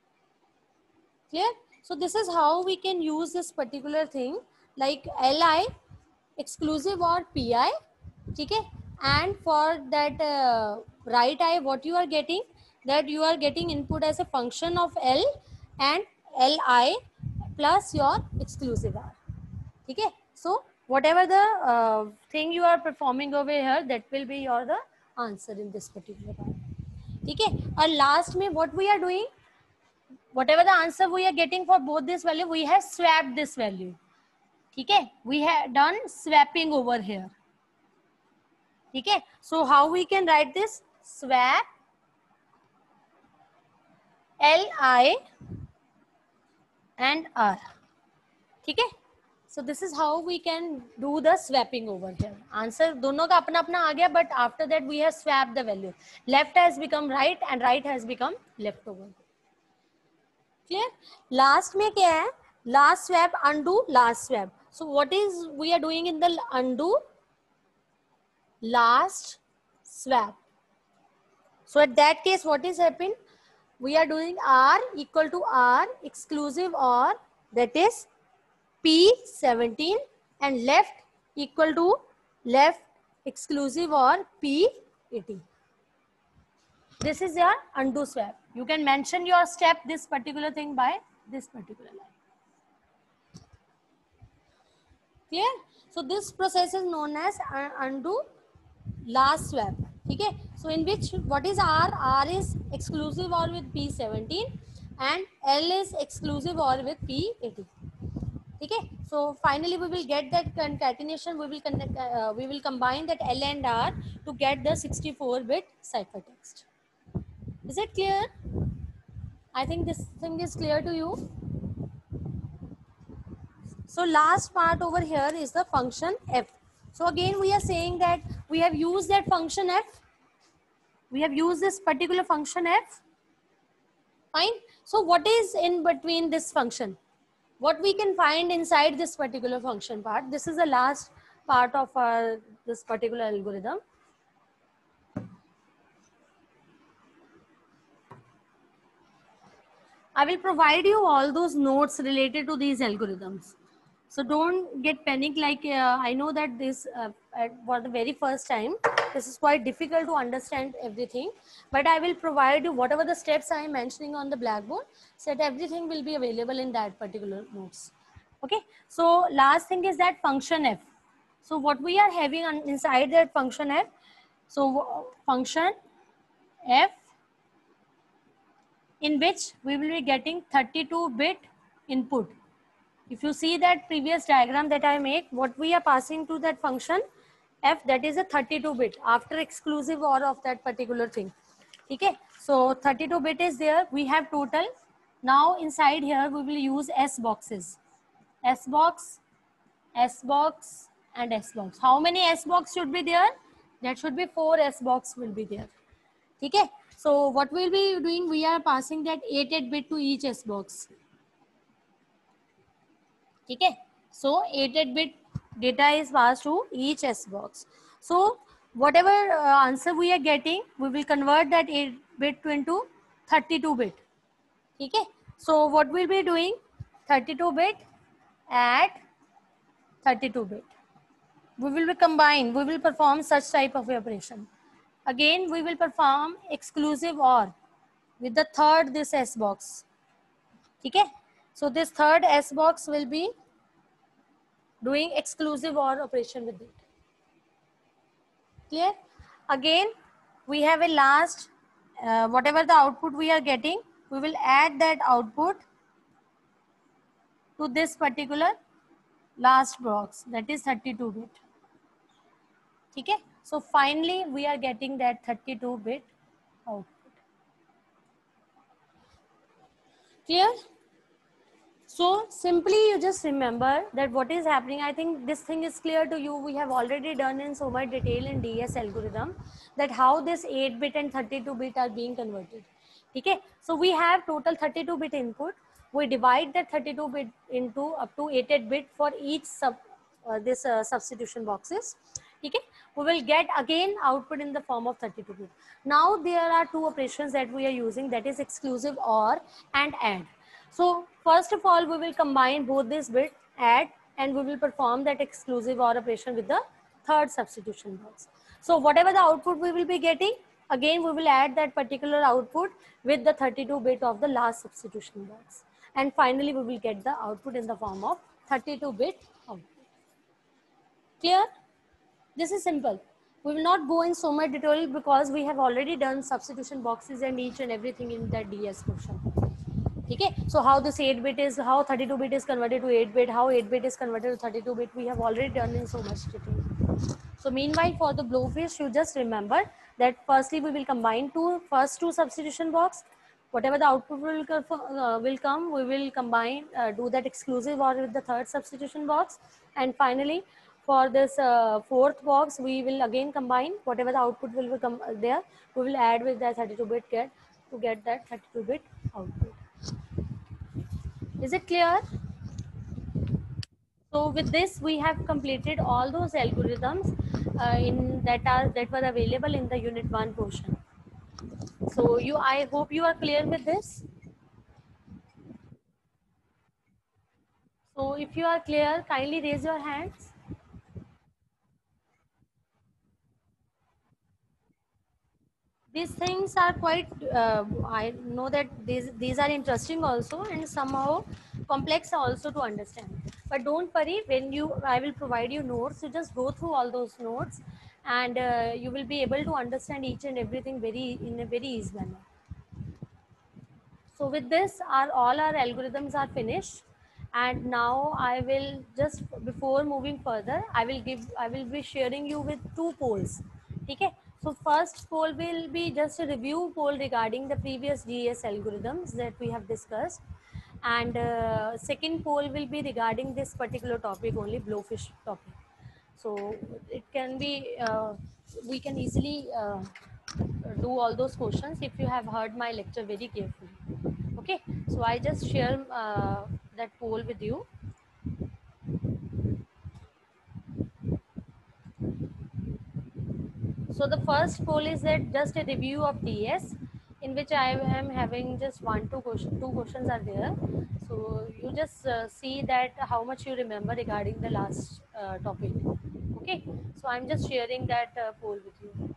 Clear? So this is how we can use this particular thing, like L I exclusive or Pi. ठीक है, and for that uh, right I, what you are getting, that you are getting input as a function of L and Li plus your exclusive R. ठीक है, so whatever the uh, thing you are performing over here, that will be your the answer in this particular part. ठीक है, और last में what we are doing, whatever the answer we are getting for both this value, we have swapped this value. ठीक है, we have done swapping over here. ठीक है, so how we can write this? Swap Li and R. ठीक है, so this is how we can do the swapping over here. Answer दोनों का अपना अपना आ गया, but after that we have swapped the value. Left has become right and right has become left over. Clear? Last में क्या है? Last swap, undo, last swap. So what is we are doing in the undo? Last swap. So at that case, what is happening? We are doing R equal to R exclusive or, that is P seventeen, and left equal to left exclusive or P eighteen. This is your undo swap. You can mention your step, this particular thing, by this particular line. Clear? So this process is known as undo last swap. ठीक है, so in which what is R? R is exclusive or with P seventeen and L is exclusive or with P eighteen. ठीक है, so finally we will get that concatenation. We will connect, uh, we will combine that L and R to get the sixty-four bit ciphertext. Is it clear? I think this thing is clear to you. So last part over here is the function f. So again we are saying that we have used that function f. We have used this particular function f. Fine. So what is in between this function? What we can find inside this particular function part? This is the last part of our this particular algorithm. I will provide you all those notes related to these algorithms. So don't get panic, like uh, I know that this uh, at, for the very first time, this is quite difficult to understand everything, but I will provide you whatever the steps I am mentioning on the blackboard, so that everything will be available in that particular notes. Okay, so last thing is that function f. So what we are having on, inside that function f, so function f in which we will be getting thirty-two bit input. If you see that previous diagram that I make, what we are passing to that function f, that is a thirty-two bit after exclusive or of that particular thing. Okay, so thirty-two bit is there. We have total. Now inside here we will use S boxes. S box, S box and S box. How many S box should be there? That should be four S box will be there. Okay, so what we'll be doing, we are passing that eight eight bit to each S box. Okay, so eight eight bit Data is passed to each S box. So whatever uh, answer we are getting, we will convert that eight bit into thirty-two bit. Okay. So what we'll be doing, thirty-two bit at thirty-two bit. We will be combine, we will perform such type of operation. Again, we will perform exclusive OR with the third this S box. Okay. So this third S box will be doing exclusive OR operation with it. Clear? Again, we have a last, uh, whatever the output we are getting, we will add that output to this particular last box, that is thirty-two bit. Okay? So finally, we are getting that thirty-two bit output. Clear? So simply you just remember that what is happening. I think this thing is clear to you. We have already done in so much detail in D S algorithm that how this eight bit and thirty-two bit are being converted. Okay. So we have total thirty-two bit input. We divide that thirty-two bit into up to eight bit for each sub uh, this uh, substitution boxes. Okay. We will get again output in the form of thirty-two bit. Now there are two operations that we are using, that is exclusive OR and AND. So first of all, we will combine both this bit, add, and we will perform that exclusive OR operation with the third substitution box. So whatever the output we will be getting, again we will add that particular output with the thirty-two bit of the last substitution box. And finally, we will get the output in the form of thirty-two bit output. Clear? This is simple. We will not go in so much detail because we have already done substitution boxes and each and everything in that D S question. Okay, so how this eight bit is, how thirty-two bit is converted to eight bit, how eight bit is converted to thirty-two bit, we have already done in so much detail. So meanwhile, for the blowfish, you just remember that firstly we will combine two first two substitution box. Whatever the output will, uh, will come, we will combine, uh, do that exclusive OR with the third substitution box. And finally, for this uh, fourth box, we will again combine whatever the output will become there. We will add with that thirty-two bit get to get that thirty-two bit output. Is it clear? So with this, we have completed all those algorithms uh, in that are that were available in the unit one portion. So you, I hope you are clear with this. So if you are clear, kindly raise your hands. These things are quite, uh, I know that these, these are interesting also and somehow complex also to understand. But don't worry, when you, I will provide you notes, you just go through all those notes and uh, you will be able to understand each and everything very in a very easy manner. So with this, our all our algorithms are finished. And now I will just, before moving further, I will give, I will be sharing you with two polls. Okay. So first poll will be just a review poll regarding the previous D S algorithms that we have discussed. And uh, second poll will be regarding this particular topic only, blowfish topic. So it can be, uh, we can easily uh, do all those questions if you have heard my lecture very carefully. Okay, so I just share uh, that poll with you. So the first poll is that just a review of D S, in which I am having just one, two questions, two questions are there. So you just uh, see that how much you remember regarding the last uh, topic. Okay, so I'm just sharing that uh, poll with you.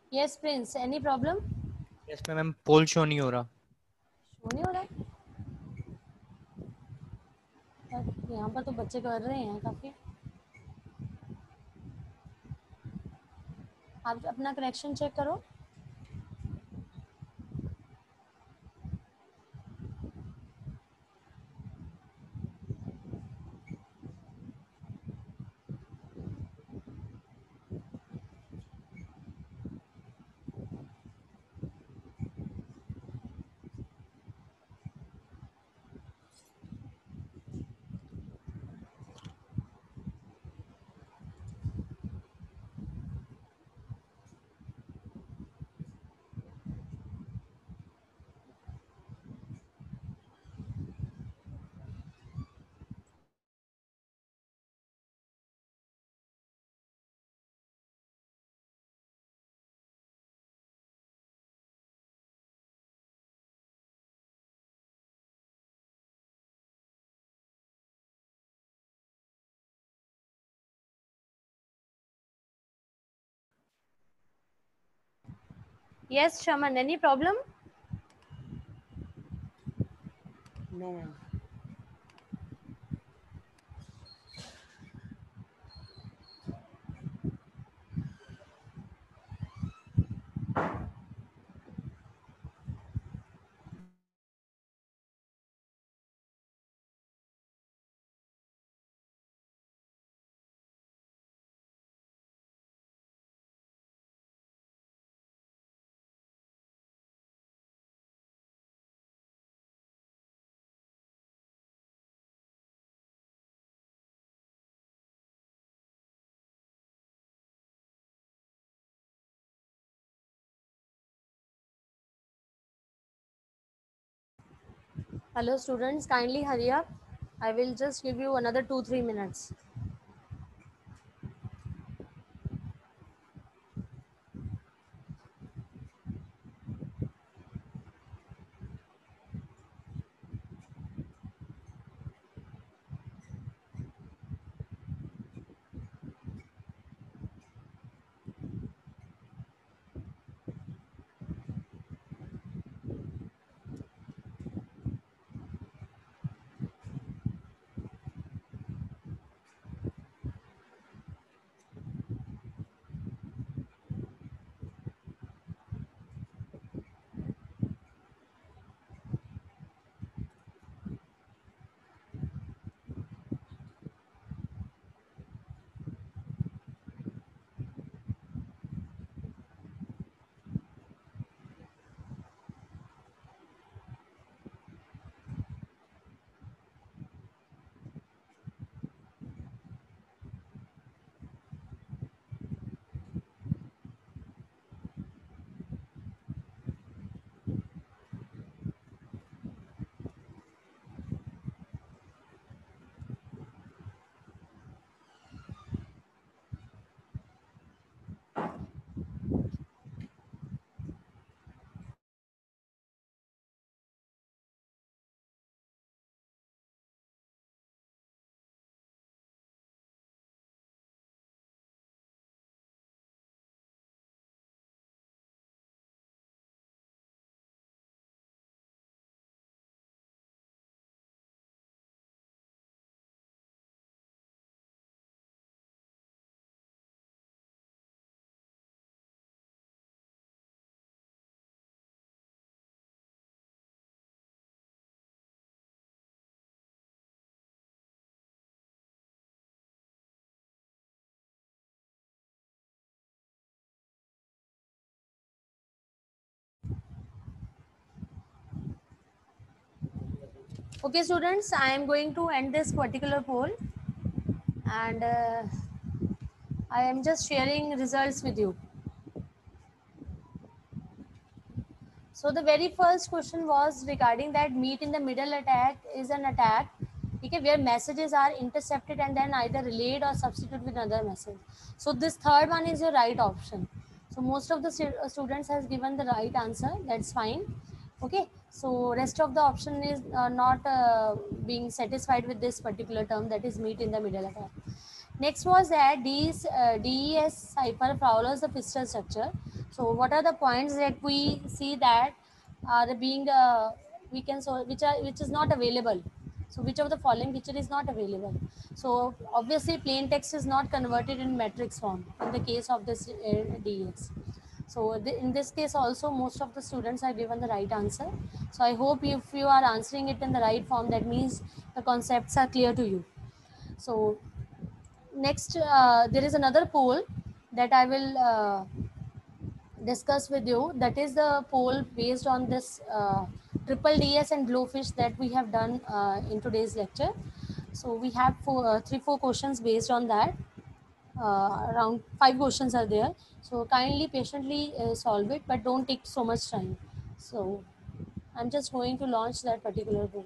Yes, Prince. Any problem? Yes ma'am, poll show नहीं हो रहा. Show नहीं हो रहा है? यहाँ पर तो बच्चे कर रहे हैं काफी. आप अपना कनेक्शन चेक करो. Yes, Shaman. Any problem? No ma'am. Hello, students. Kindly hurry up. I will just give you another two three minutes. Okay, students, I am going to end this particular poll, and uh, I am just sharing results with you. So the very first question was regarding that meet in the middle attack is an attack, okay, where messages are intercepted and then either relayed or substituted with another message. So this third one is your right option. So most of the stu students has given the right answer. That's fine. Okay. So rest of the option is uh, not uh, being satisfied with this particular term, that is meet in the middle attack. Next was that D's, uh, D E S cipher follows the pistol structure. So what are the points that we see that are being uh, we can so which are which is not available? So which of the following feature is not available? So obviously plain text is not converted in matrix form in the case of this uh, D X. So th- in this case also most of the students are given the right answer. So I hope if you are answering it in the right form, that means the concepts are clear to you. So next, uh, there is another poll that I will uh, discuss with you. That is the poll based on this uh, triple D S and glowfish that we have done uh, in today's lecture. So we have four, uh, three, four questions based on that. Uh, around five questions are there. So kindly, patiently uh, solve it, but don't take so much time. So I'm just going to launch that particular poll.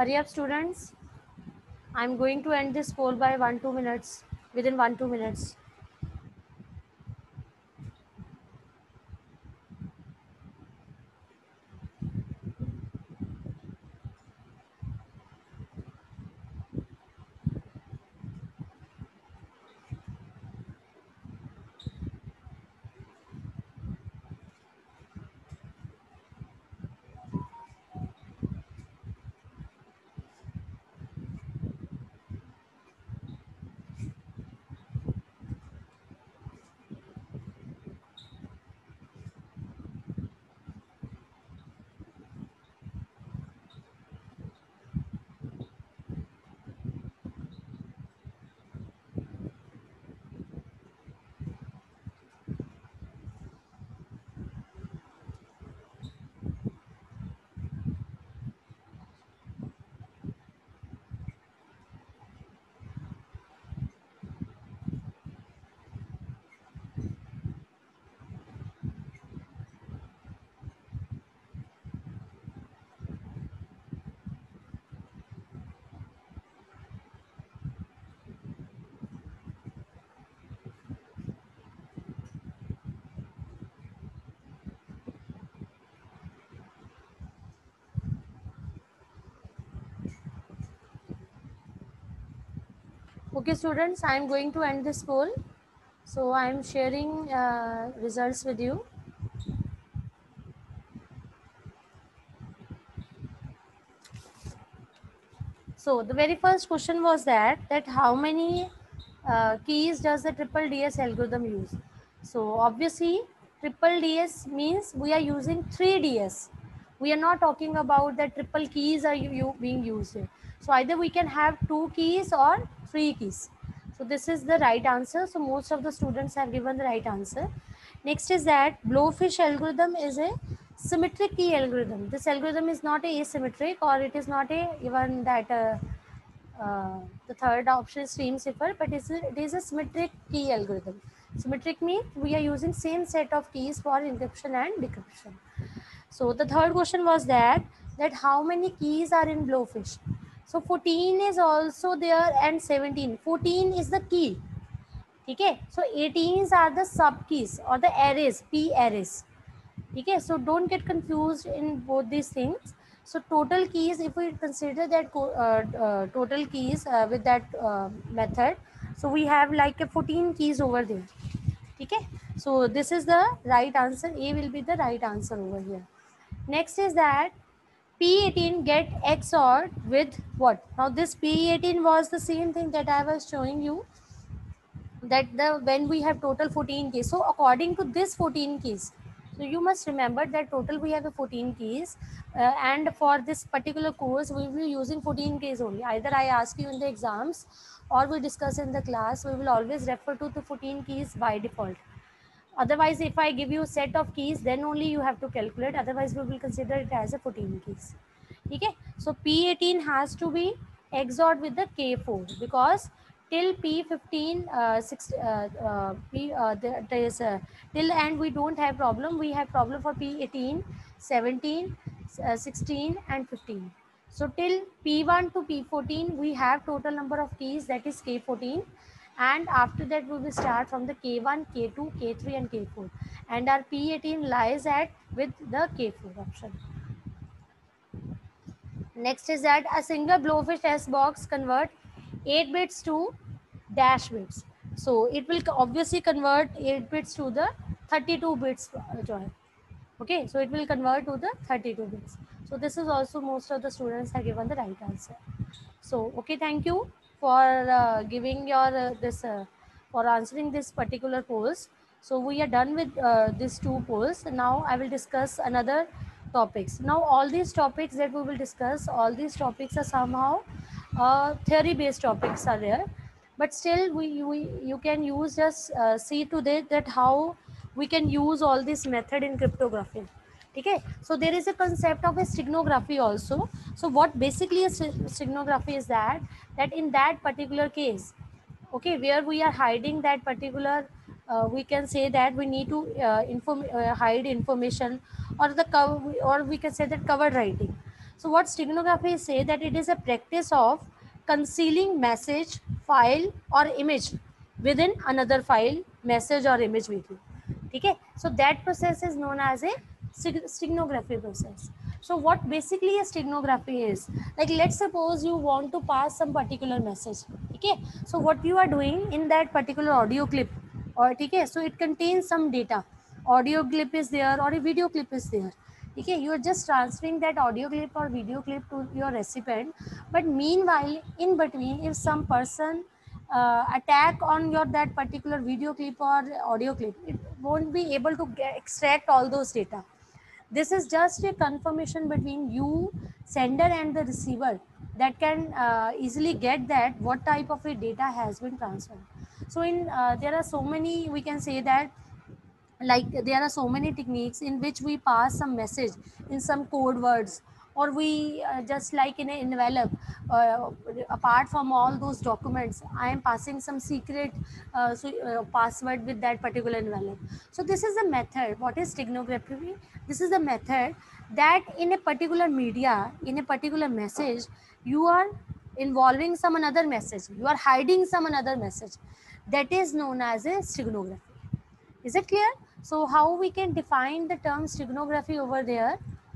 Hurry up, students. I'm going to end this poll by one, two minutes, within one, two minutes. Okay, students, I'm going to end this poll. So I'm sharing uh, results with you. So the very first question was that that how many uh, keys does the triple D S algorithm use? So obviously triple D S means we are using three D S. We are not talking about the triple keys are you, you being used here. So either we can have two keys or three keys. So this is the right answer. So most of the students have given the right answer. Next is that Blowfish algorithm is a symmetric key algorithm. This algorithm is not a asymmetric, or it is not a even that uh, uh, the third option is stream cipher, but it's a, it is a symmetric key algorithm. Symmetric means we are using same set of keys for encryption and decryption. So the third question was that that how many keys are in Blowfish? So fourteen is also there and seventeen. fourteen is the key. Okay, so eighteens are the sub keys or the arrays, P arrays. Okay, so don't get confused in both these things. So total keys, if we consider that uh, uh, total keys uh, with that uh, method, so we have like a fourteen keys over there. Okay, so this is the right answer. A will be the right answer over here. Next is that P eighteen get X O R with what? Now this P eighteen was the same thing that I was showing you, that the when we have total fourteen keys. So according to this fourteen keys, so you must remember that total we have a fourteen keys, uh, and for this particular course we will be using fourteen keys only. Either I ask you in the exams or we discuss in the class, we will always refer to the fourteen keys by default. Otherwise, if I give you a set of keys, then only you have to calculate. Otherwise, we will consider it as a fourteen keys. Okay, so P eighteen has to be X O R with the K four, because till P fifteen, uh, six, uh, uh, P, uh, there, there is a, till and we don't have problem. We have problem for P eighteen, seventeen, uh, sixteen and fifteen. So till P one to P fourteen, we have total number of keys, that is K fourteen. And after that, we will start from the K one, K two, K three and K four. And our P eighteen lies at with the K four option. Next is that a single Blowfish test box convert eight bits to dash bits. So it will obviously convert eight bits to the thirty-two bits join. Okay, so it will convert to the thirty-two bits. So this is also most of the students have given the right answer. So okay, thank you for uh, giving your uh, this uh, for answering this particular polls. So we are done with uh, these two polls. Now I will discuss another topics. Now all these topics that we will discuss, all these topics are somehow uh, theory based topics are there, but still we, we you can use just uh, see today that how we can use all this method in cryptography. Okay, so there is a concept of a steganography also. So what basically a steganography is that that in that particular case, okay, where we are hiding that particular uh, we can say that we need to uh, inform uh, hide information, or the cover, or we can say that covered writing. So what steganography is say that it is a practice of concealing message, file or image within another file, message or image video. Okay, so that process is known as a steganography process. So what basically a steganography is, like let's suppose you want to pass some particular message. Okay, so what you are doing in that particular audio clip, or okay, so it contains some data, audio clip is there or a video clip is there. Okay, you are just transferring that audio clip or video clip to your recipient, but meanwhile in between if some person uh, attack on your that particular video clip or audio clip, it won't be able to get, extract all those data. This is just a confirmation between you, sender and the receiver, that can uh, easily get that what type of a data has been transferred. So in uh, there are so many, we can say that, like there are so many techniques in which we pass some message in some code words, or we uh, just like in an envelope, uh, apart from all those documents I am passing some secret uh, so, uh, password with that particular envelope. So this is the method. What is steganography? This is the method that in a particular media, in a particular message, you are involving some another message, you are hiding some another message, that is known as a steganography. Is it clear? So how we can define the term steganography over there?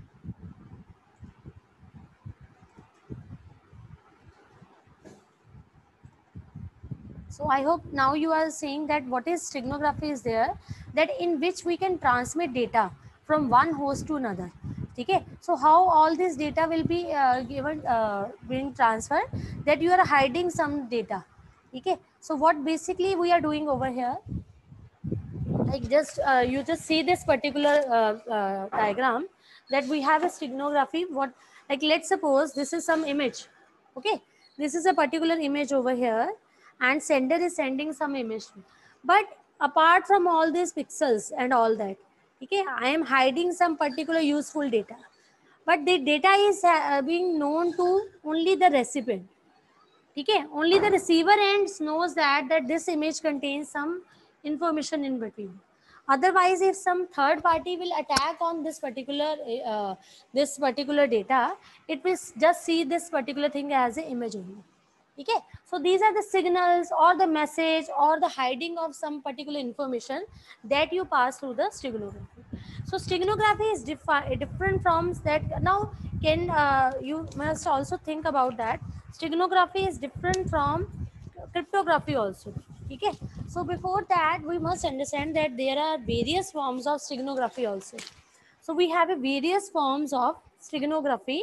So I hope now you are saying that what is steganography is there, that in which we can transmit data from one host to another. Okay, so how all this data will be uh, given, uh, being transferred, that you are hiding some data. Okay, so what basically we are doing over here, like just uh, you just see this particular uh, uh, diagram, that we have a steganography. What, like let's suppose this is some image. Okay, this is a particular image over here and sender is sending some image, but apart from all these pixels and all that, okay, I am hiding some particular useful data, but the data is uh, being known to only the recipient. Okay, only the receiver ends knows that that this image contains some information in between. Otherwise if some third party will attack on this particular uh, this particular data, it will just see this particular thing as an image only. Okay, so these are the signals or the message or the hiding of some particular information that you pass through the steganography. So steganography is diffi- different from that. Now can uh, you must also think about that steganography is different from cryptography also. Okay, so before that we must understand that there are various forms of steganography also. So we have a various forms of steganography.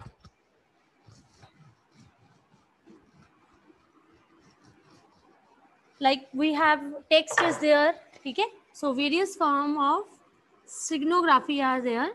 Like we have text is there. Okay, so various form of steganography are there.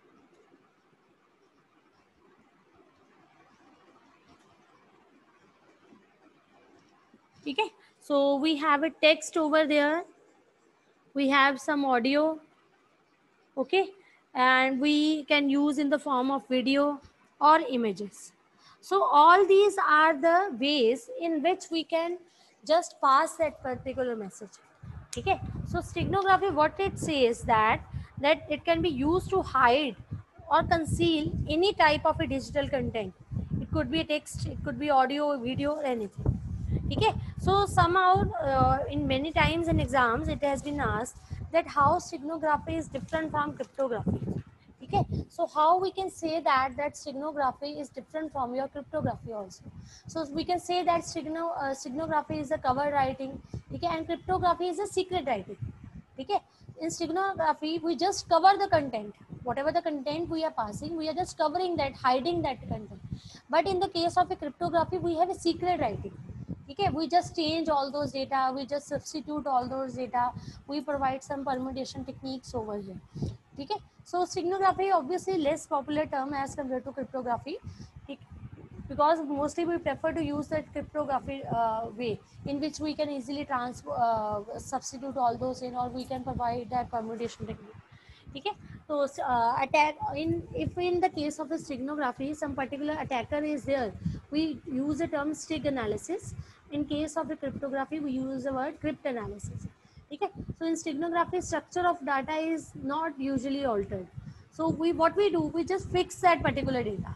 Okay, so we have a text over there, we have some audio. Okay, and we can use in the form of video or images. So all these are the ways in which we can just pass that particular message. Okay, so steganography, what it says that that it can be used to hide or conceal any type of a digital content. It could be a text, it could be audio, video, anything. Okay, so somehow uh, in many times in exams it has been asked that how steganography is different from cryptography. Okay, so how we can say that that steganography is different from your cryptography also. So we can say that stegno, uh, steganography is a covered writing. Okay, and cryptography is a secret writing. Okay, in steganography we just cover the content, whatever the content we are passing, we are just covering that, hiding that content. But in the case of a cryptography we have a secret writing. Okay, we just change all those data, we just substitute all those data, we provide some permutation techniques over here. Okay, so steganography obviously less popular term as compared to cryptography, because mostly we prefer to use that cryptography uh, way in which we can easily trans uh, substitute all those in, or we can provide that permutation technique. Okay, so uh, attack in, if in the case of the steganography some particular attacker is there, we use the term stig analysis. In case of the cryptography we use the word crypt analysis. Okay, so in steganography structure of data is not usually altered. So we, what we do, we just fix that particular data.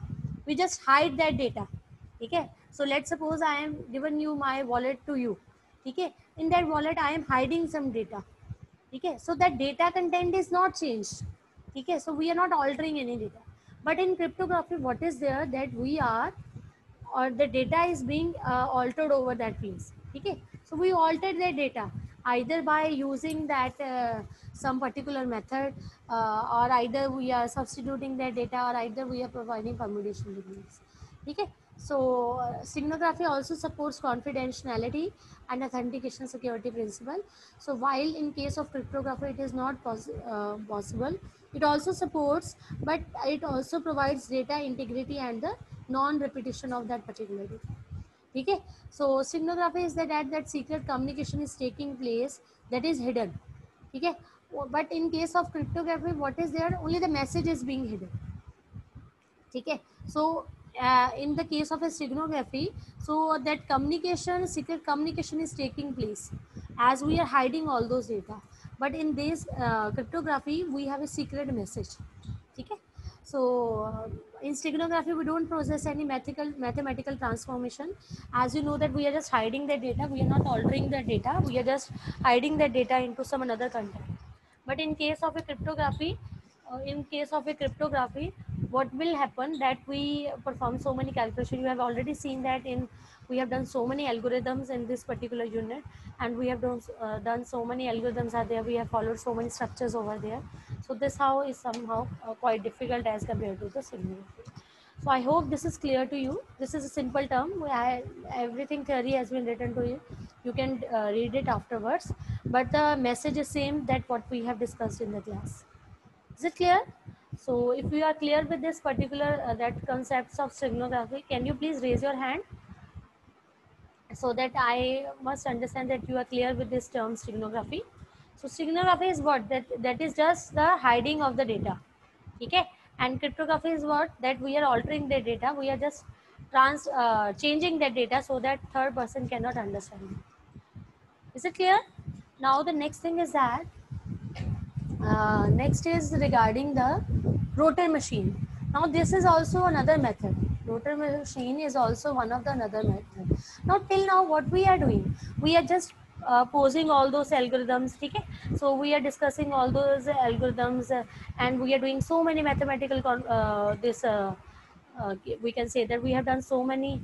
we just hide that data. Okay, so let's suppose I am given you my wallet to you. Okay, in that wallet I am hiding some data. Okay, so that data content is not changed. Okay, so we are not altering any data. But in cryptography, what is there that we are, or the data is being uh, altered over that place. Okay, so we altered the data either by using that uh, some particular method, uh, or either we are substituting that data, or either we are providing permutation techniques. Okay, so uh, signography also supports confidentiality and authentication security principle. So while in case of cryptography it is not pos uh, possible, it also supports, but it also provides data integrity and the non-repetition of that particular data. Okay, so signography is that, that that secret communication is taking place that is hidden. Okay, but in case of cryptography, what is there? Only the message is being hidden. Okay, so uh, in the case of a signography, so that communication, secret communication is taking place as we are hiding all those data. But in this uh, cryptography, we have a secret message. Okay, so uh, in steganography we don't process any mathematical mathematical transformation. As you know that we are just hiding the data, we are not altering the data, we are just hiding the data into some another content. But in case of a cryptography, uh, in case of a cryptography, what will happen that we perform so many calculations. You have already seen that in we have done so many algorithms in this particular unit, and we have done, uh, done so many algorithms are there, we have followed so many structures over there. So this how is somehow uh, quite difficult as compared to the signography. So I hope this is clear to you. This is a simple term. I, everything theory has been written to you. You can uh, read it afterwards. But the message is same that what we have discussed in the class. Is it clear? So if you are clear with this particular uh, that concepts of signography, can you please raise your hand so that I must understand that you are clear with this term signography. So signography is what? That that is just the hiding of the data. Okay, and cryptography is what? That we are altering the data, we are just trans uh, changing the data so that third person cannot understand it. Is it clear? Now the next thing is that uh, next is regarding the rotor machine. Now this is also another method. Rotor machine is also one of the another method. Now till now what we are doing, we are just uh, posing all those algorithms. Okay, so we are discussing all those algorithms, uh, and we are doing so many mathematical con uh, this uh, uh, we can say that we have done so many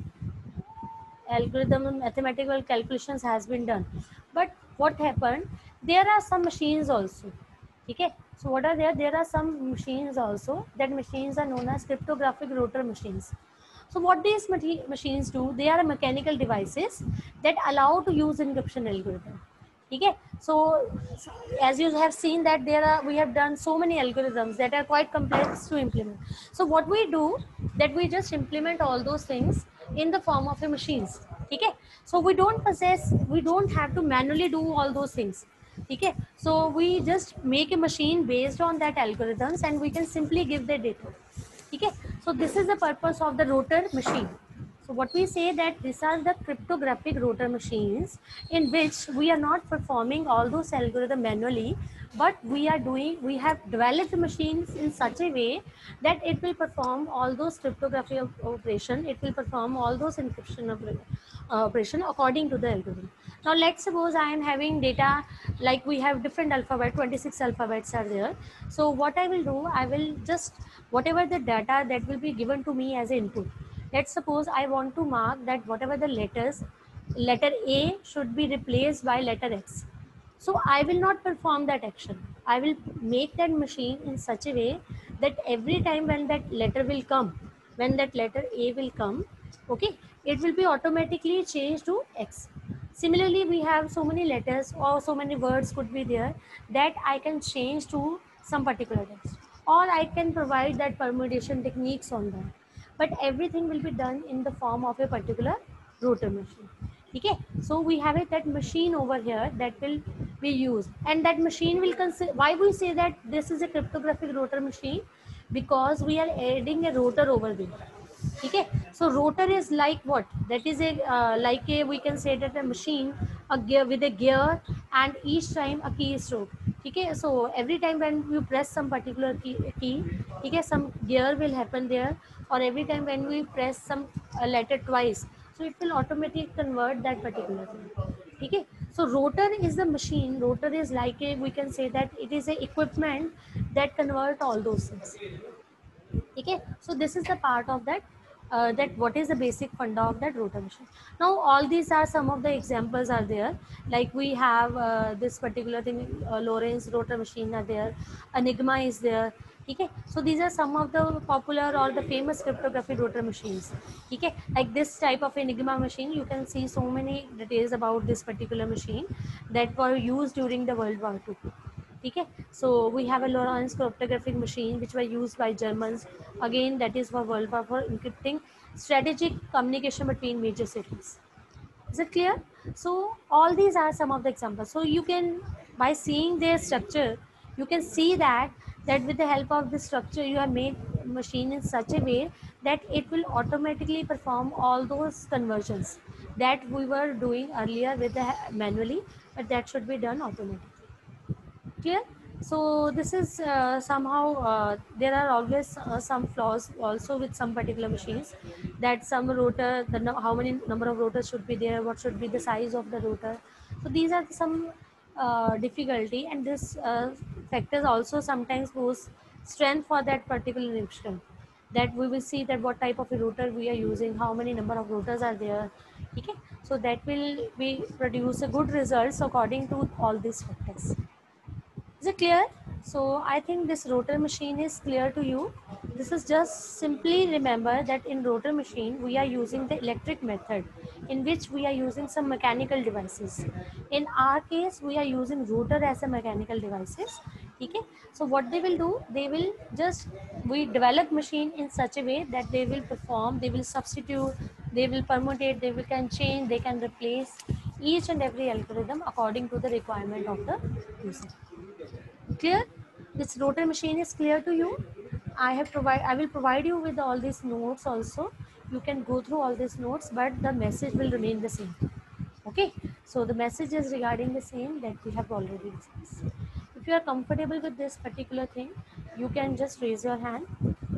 algorithm and mathematical calculations has been done. But what happened, there are some machines also. Okay, so what are there? There are some machines also. That machines are known as cryptographic rotor machines. So what these machines do, they are mechanical devices that allow to use encryption algorithm. Okay, so as you have seen that there are, we have done so many algorithms that are quite complex to implement. So what we do, that we just implement all those things in the form of a machines. Okay, so we don't possess, we don't have to manually do all those things. Okay, so we just make a machine based on that algorithms, and we can simply give the data. Okay, so this is the purpose of the rotor machine. So what we say that these are the cryptographic rotor machines in which we are not performing all those algorithms manually, but we are doing, we have developed the machines in such a way that it will perform all those cryptography of operation, it will perform all those encryption of, uh, operation according to the algorithm. Now let's suppose I am having data, like we have different alphabet, twenty-six alphabets are there. So what I will do, I will just, whatever the data that will be given to me as input, let's suppose I want to mark that whatever the letters, letter A should be replaced by letter X. So I will not perform that action. I will make that machine in such a way that every time when that letter will come, when that letter A will come, okay, it will be automatically changed to X. Similarly, we have so many letters or so many words could be there that I can change to some particular text, or I can provide that permutation techniques on that. But everything will be done in the form of a particular rotor machine. Okay, so we have it that machine over here that will be used, and that machine will consider, why we say that this is a cryptographic rotor machine, because we are adding a rotor over there. Okay, so rotor is like what, that is a uh, like a, we can say that a machine, a gear with a gear, and each time a keystroke. ठीक है. So every time when you press some particular key, key ठीक है, some gear will happen there, or every time when we press some uh, letter twice, so it will automatically convert that particular thing. ठीक है. So rotor is the machine, rotor is like a, we can say that it is a equipment that convert all those things. Okay, so this is the part of that, uh, that what is the basic funda of that rotor machine. Now all these are some of the examples are there, like we have uh, this particular thing, uh, Lorentz rotor machine are there, Enigma is there. Okay, so these are some of the popular or the famous cryptography rotor machines. Okay, like this type of Enigma machine, you can see so many details about this particular machine that were used during the World War Two. Okay, so we have a Lorentz cryptographic machine which were used by Germans, again that is for World War for encrypting strategic communication between major cities. Is it clear? So all these are some of the examples. So you can, by seeing their structure, you can see that that with the help of this structure you have made machine in such a way that it will automatically perform all those conversions that we were doing earlier with the manually, but that should be done automatically. Clear? So this is uh, somehow uh, there are always uh, some flaws also with some particular machines, that some rotor, the no, how many number of rotors should be there, what should be the size of the rotor. So these are some uh, difficulty, and this uh, factors also sometimes goes strength for that particular encryption, that we will see that what type of a rotor we are using, how many number of rotors are there. Okay, so that will be produce a good results according to all these factors. Is it clear? So I think this rotor machine is clear to you. This is just simply remember that in rotor machine we are using the electric method, in which we are using some mechanical devices. In our case we are using rotor as a mechanical devices. Okay, so what they will do, they will just, we develop machine in such a way that they will perform, they will substitute, they will permutate, they will can change, they can replace each and every algorithm according to the requirement of the user. Clear? This rotor machine is clear to you? I have provide I will provide you with all these notes also. You can go through all these notes, but the message will remain the same. Okay, so the message is regarding the same that we have already discussed. If you are comfortable with this particular thing, you can just raise your hand.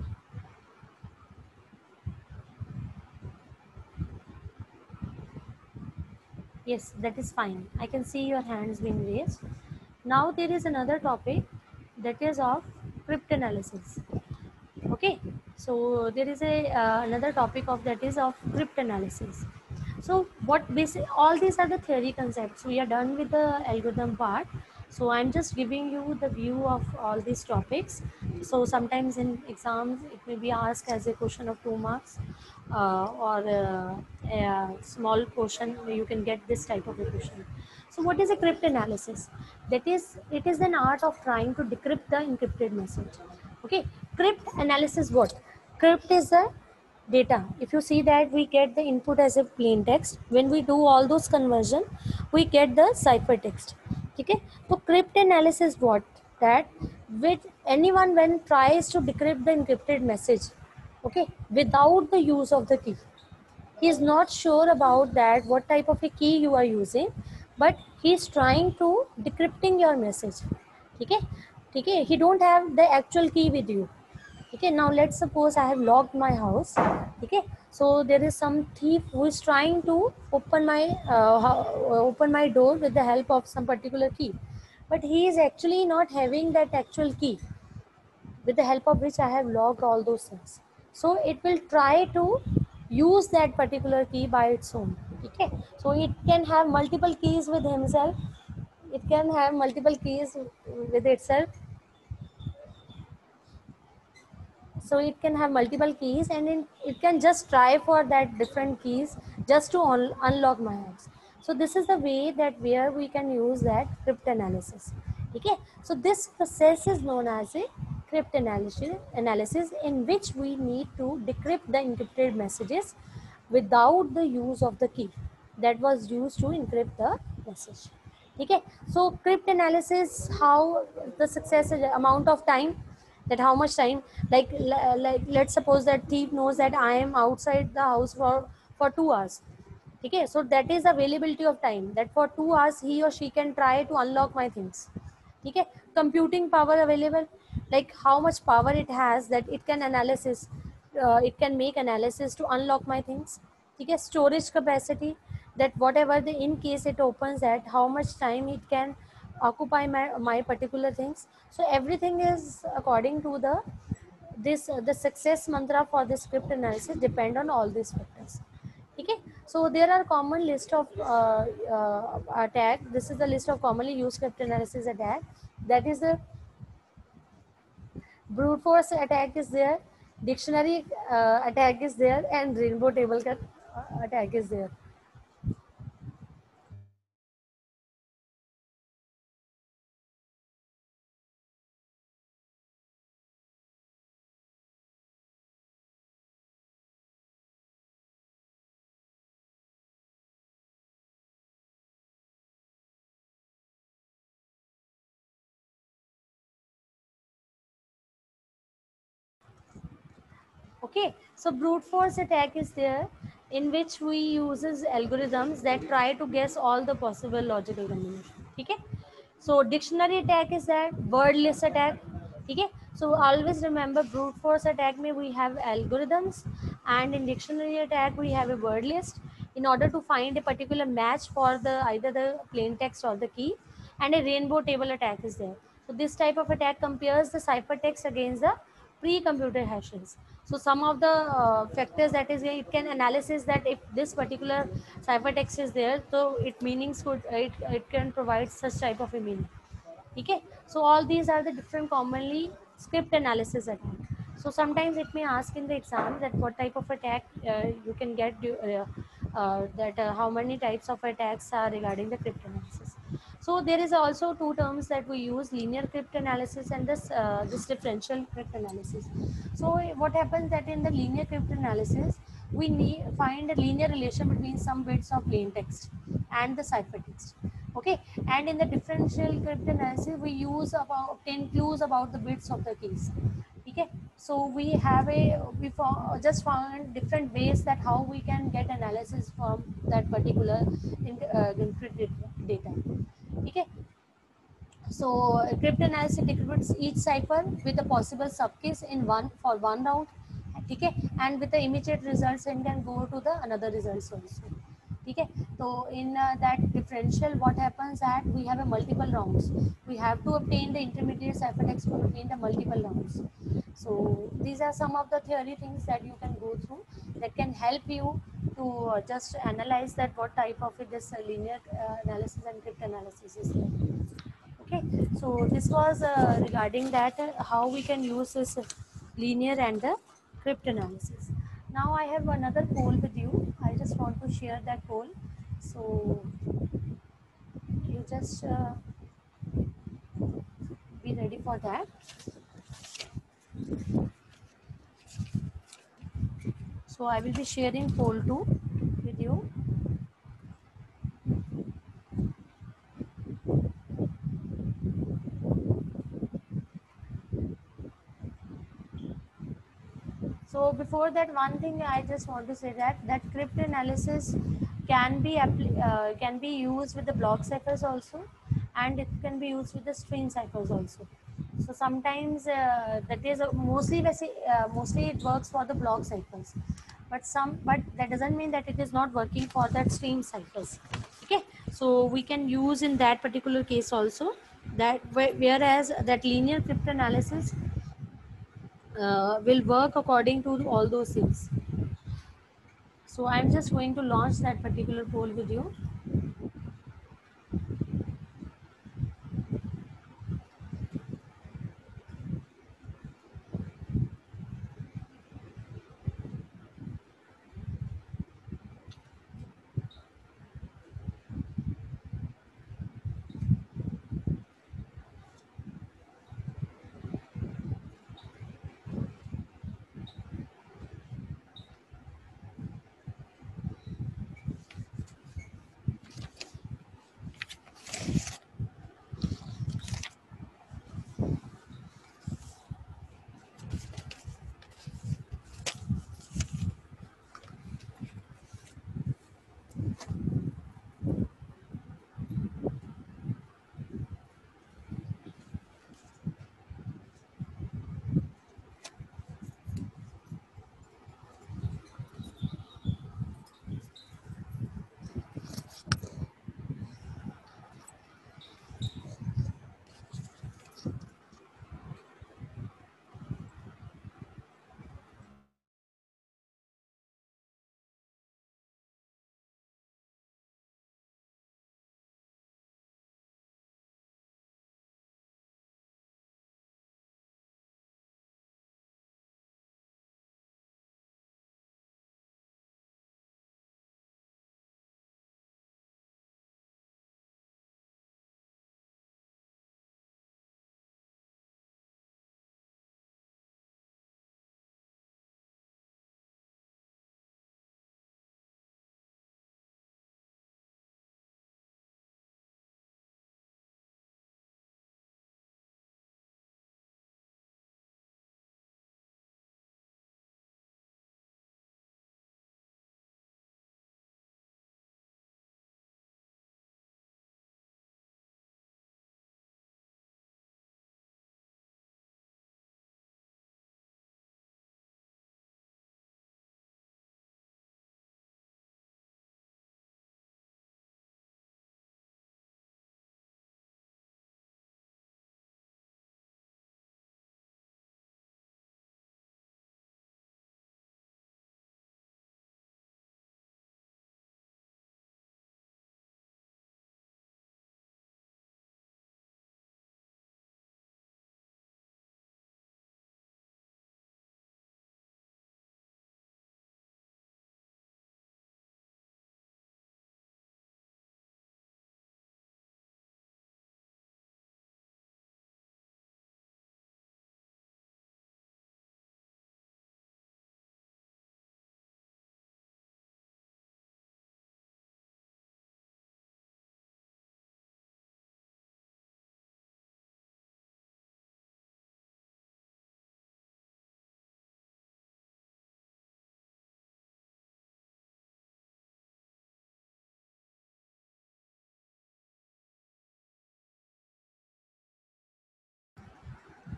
Yes, that is fine. I can see your hands being raised. Now there is another topic, that is of cryptanalysis. Okay, so there is a uh, another topic of that is of cryptanalysis. So what basic, all these are the theory concepts. We are done with the algorithm part. So I'm just giving you the view of all these topics. So sometimes in exams it may be asked as a question of two marks, uh, or uh, a small portion where you can get this type of a question. So what is a cryptanalysis? That is, it is an art of trying to decrypt the encrypted message. Okay, crypt analysis what? Crypt is the data. If you see that we get the input as a plain text, when we do all those conversion, we get the cipher text. Okay, so crypt analysis what? That with anyone when tries to decrypt the encrypted message, okay, without the use of the key. He is not sure about that what type of a key you are using, but he is trying to decrypting your message. Okay, okay, he don't have the actual key with you. Okay, now let's suppose I have locked my house. Okay, so there is some thief who is trying to open my uh, open my door with the help of some particular key, but he is actually not having that actual key with the help of which I have logged all those things. So it will try to use that particular key by its own. Okay, so it can have multiple keys with himself, it can have multiple keys with itself. So it can have multiple keys, and it, it can just try for that different keys just to un unlock my house. So this is the way that where we can use that cryptanalysis. Okay, so this process is known as a cryptanalysis analysis, in which we need to decrypt the encrypted messages without the use of the key that was used to encrypt the message. Okay, so cryptanalysis, how the success amount of time, that how much time, like like let's suppose that thief knows that I am outside the house for for two hours. Okay, so that is availability of time, that for two hours he or she can try to unlock my things. ठीक है. Computing power available, like how much power it has that it can analysis, uh, it can make analysis to unlock my things. ठीक है. Storage capacity, that whatever the in case it opens that how much time it can occupy my my particular things. So everything is according to the this uh, the success mantra for this script analysis depend on all these factors. Okay, so there are common list of uh, uh, attack. This is the list of commonly used script analysis attack. That is the brute force attack is there, dictionary uh, attack is there, and rainbow table cut uh, attack is there. Okay, so brute force attack is there, in which we uses algorithms that try to guess all the possible logical combination. Okay, so dictionary attack is that word list attack. Okay, so always remember brute force attack may we have algorithms, and in dictionary attack we have a word list in order to find a particular match for the either the plain text or the key, and a rainbow table attack is there. So this type of attack compares the ciphertext against the pre-computed hashes. So some of the uh, factors that is it can analysis that if this particular ciphertext is there, so it meanings could it, it can provide such type of a meaning. Okay, so all these are the different commonly script analysis attack. So sometimes it may ask in the exam that what type of attack uh, you can get due- uh, uh, that uh, how many types of attacks are regarding the cryptanalysis. So there is also two terms that we use: linear cryptanalysis and this uh, this differential cryptanalysis. So what happens that in the linear cryptanalysis we need find a linear relation between some bits of plain text and the ciphertext. Okay, and in the differential cryptanalysis we use about obtain clues about the bits of the keys. Okay, so we have a we found, just found different ways that how we can get analysis from that particular in, uh, encrypted data. Okay, so cryptanalysis decrypts each cipher with a possible subkeys in one for one round. Okay, and with the immediate results and can go to the another results also. Okay, so in uh, that differential what happens that we have a multiple rounds, we have to obtain the intermediate ciphertext between the multiple rounds. So these are some of the theory things that you can go through that can help you to uh, just analyze that what type of it, this uh, linear uh, analysis and cryptanalysis is there. Okay, so this was uh, regarding that uh, how we can use this uh, linear and the cryptanalysis. Now I have another poll with you. I just want to share that poll. So you just uh, be ready for that. So I will be sharing poll two with you. So before that, one thing I just want to say that that cryptanalysis can be uh, can be used with the block ciphers also, and it can be used with the string ciphers also. So sometimes uh, that is a, mostly uh, mostly it works for the block ciphers, but some but that doesn't mean that it is not working for that string ciphers. Okay, so we can use in that particular case also that whereas that linear cryptanalysis uh, will work according to all those things. So I'm just going to launch that particular poll with you.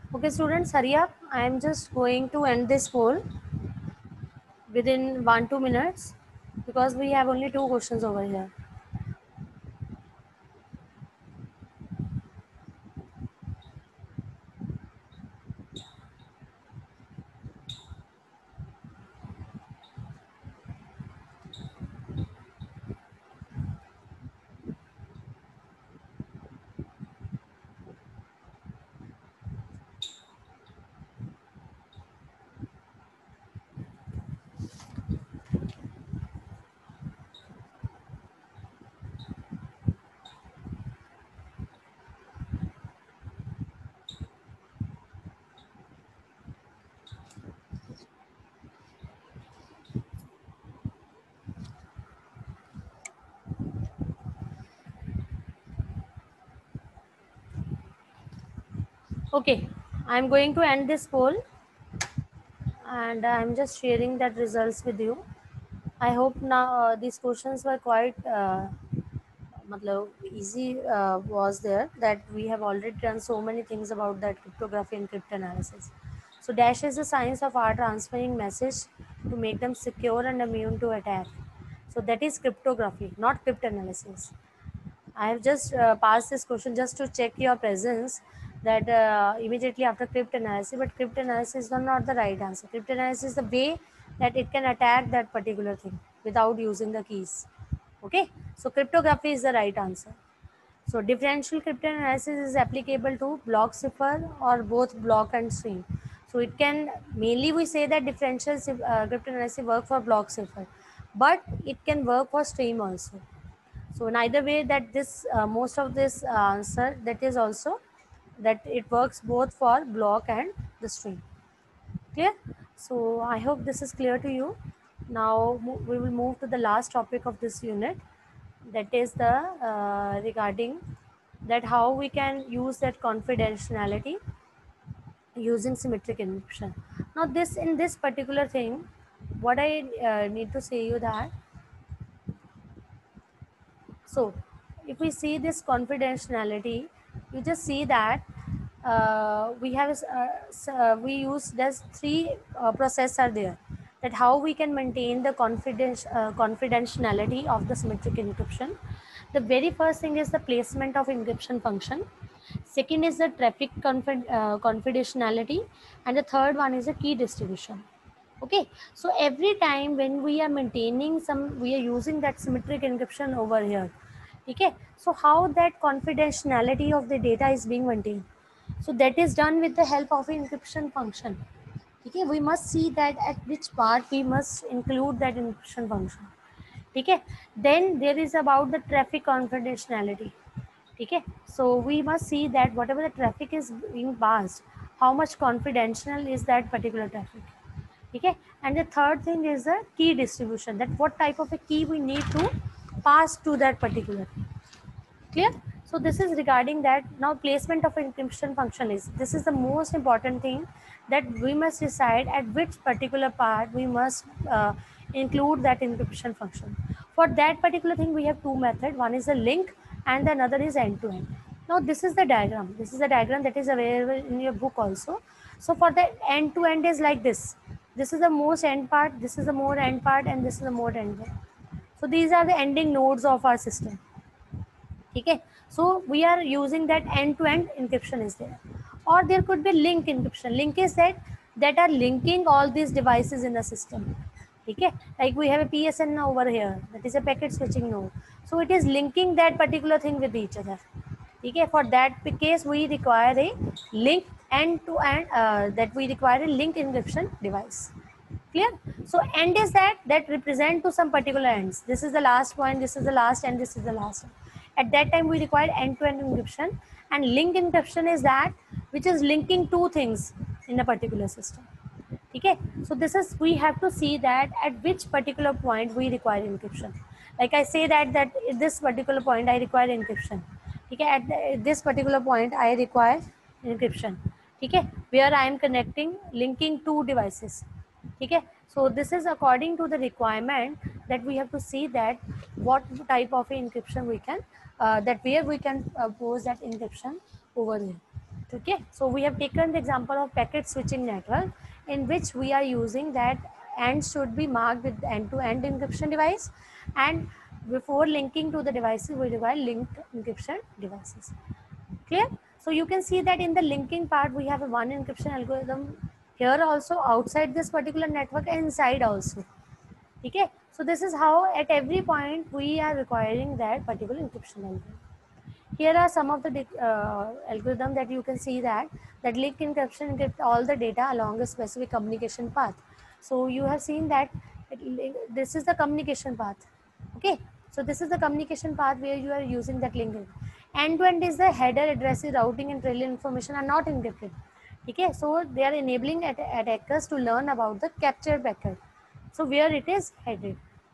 Okay, students, hurry up. I am just going to end this poll within one two minutes because we have only two questions over here. Okay, I am going to end this poll and I am just sharing that results with you. I hope now uh, these questions were quite uh, matlab, easy uh, was there, that we have already done so many things about that cryptography and cryptanalysis. So Dash is the science of our transferring message to make them secure and immune to attack. So that is cryptography, not cryptanalysis. I have just uh, passed this question just to check your presence, that uh, immediately after cryptanalysis, but cryptanalysis is not the right answer. Cryptanalysis is the way that it can attack that particular thing without using the keys. Okay, so cryptography is the right answer. So differential cryptanalysis is applicable to block cipher or both block and string. So it can, mainly we say that differential uh, cryptanalysis work for block cipher, but it can work for stream also. So in either way, that this uh, most of this uh, answer, that is also that it works both for block and the string. Clear? So I hope this is clear to you. Now we will move to the last topic of this unit, that is the uh, regarding that how we can use that confidentiality using symmetric encryption. Now this, in this particular thing, what I uh, need to say you that, so if we see this confidentiality, you just see that uh, we have uh, uh, we use this three uh, process are there, that how we can maintain the confidence uh, confidentiality of the symmetric encryption. The very first thing is the placement of encryption function. Second is the traffic confid, uh, confidentiality, and the third one is the key distribution. Okay, so every time when we are maintaining some, we are using that symmetric encryption over here. Okay, so how that confidentiality of the data is being maintained, so that is done with the help of encryption function. Okay, we must see that at which part we must include that encryption function. Okay, then there is about the traffic confidentiality. Okay, so we must see that whatever the traffic is being passed, how much confidential is that particular traffic. Okay, and the third thing is the key distribution, that what type of a key we need to pass to that particular thing. Clear? So this is regarding that. Now placement of encryption function is, this is the most important thing, that we must decide at which particular part we must uh, include that encryption function. For that particular thing we have two methods, one is a link and another is end to end. Now this is the diagram, this is the diagram that is available in your book also. So for the end to end is like this, this is the most end part, this is the more end part, and this is the more end part. So these are the ending nodes of our system. Okay, so we are using that end-to-end encryption is there, or there could be link encryption. Link is that that are linking all these devices in the system. Okay, like we have a P S N over here, that is a packet switching node, so it is linking that particular thing with each other. Okay, for that case we require a link end-to-end, uh, that we require a link encryption device. Clear? So end is that that represent to some particular ends. This is the last point, this is the last, and this is the last. At that time we require end-to-end encryption, and link encryption is that which is linking two things in a particular system. Okay, so this is, we have to see that at which particular point we require encryption. Like I say that that at this particular point I require encryption. Okay, at, the, at this particular point I require encryption. Okay, where I am connecting, linking two devices. Okay, so this is according to the requirement, that we have to see that what type of encryption we can uh, that where we can uh, pose that encryption over there. Okay, so we have taken the example of packet switching network in which we are using that ends should be marked with end-to-end encryption device, and before linking to the devices we require linked encryption devices. Clear? So you can see that in the linking part we have a one encryption algorithm here also, outside this particular network and inside also. Okay, so this is how at every point we are requiring that particular encryption algorithm. Here are some of the uh, algorithm that you can see that that link encryption encrypt all the data along a specific communication path. So you have seen that it, this is the communication path. Okay, so this is the communication path where you are using that link. End to end is the header, addresses, routing, and trailing information are not encrypted. Okay, so they are enabling at attackers to learn about the captured packet. So where it is headed.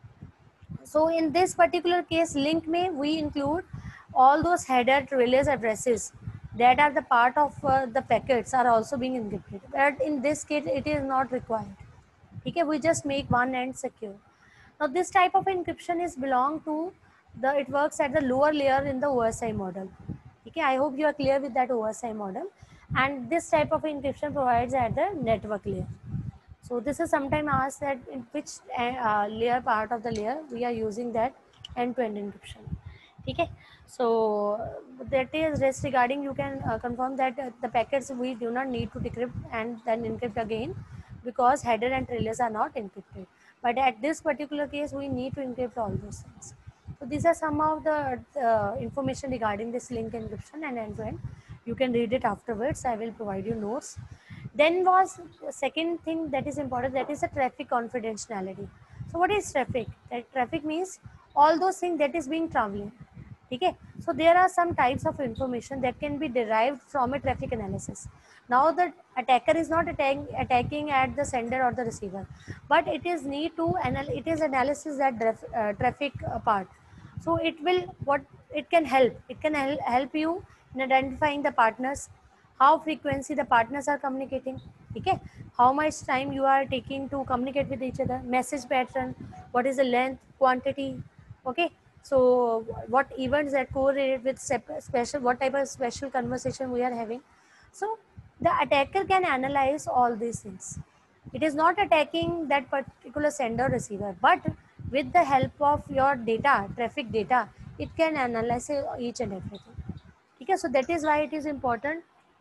So in this particular case, link may we include all those header trailers addresses that are the part of uh, the packets are also being encrypted. But in this case, it is not required. Okay, we just make one end secure. Now this type of encryption is belong to the, it works at the lower layer in the O S I model. Okay, I hope you are clear with that O S I model. And this type of encryption provides at the network layer. So this is sometime asked that in which uh, layer part of the layer we are using that end-to-end encryption. Okay, so that is rest regarding you can uh, confirm that uh, the packets we do not need to decrypt and then encrypt again because header and trailers are not encrypted. But at this particular case we need to encrypt all those things. So these are some of the uh, information regarding this link encryption and end-to-end. You can read it afterwards. I will provide you notes. Then was second thing that is important, that is the traffic confidentiality. So what is traffic? That traffic means all those things that is being traveling. Okay, so there are some types of information that can be derived from a traffic analysis. Now the attacker is not attack, attacking at the sender or the receiver, but it is need to anal it is analysis that uh, traffic uh, part. So it will what it can help it can hel help you in identifying the partners, how frequency the partners are communicating, okay, how much time you are taking to communicate with each other, message pattern, what is the length, quantity, okay, so what events that correlate with special, what type of special conversation we are having. So the attacker can analyze all these things. It is not attacking that particular sender receiver, but with the help of your data, traffic data, it can analyze each and everything. Okay, so that is why it is important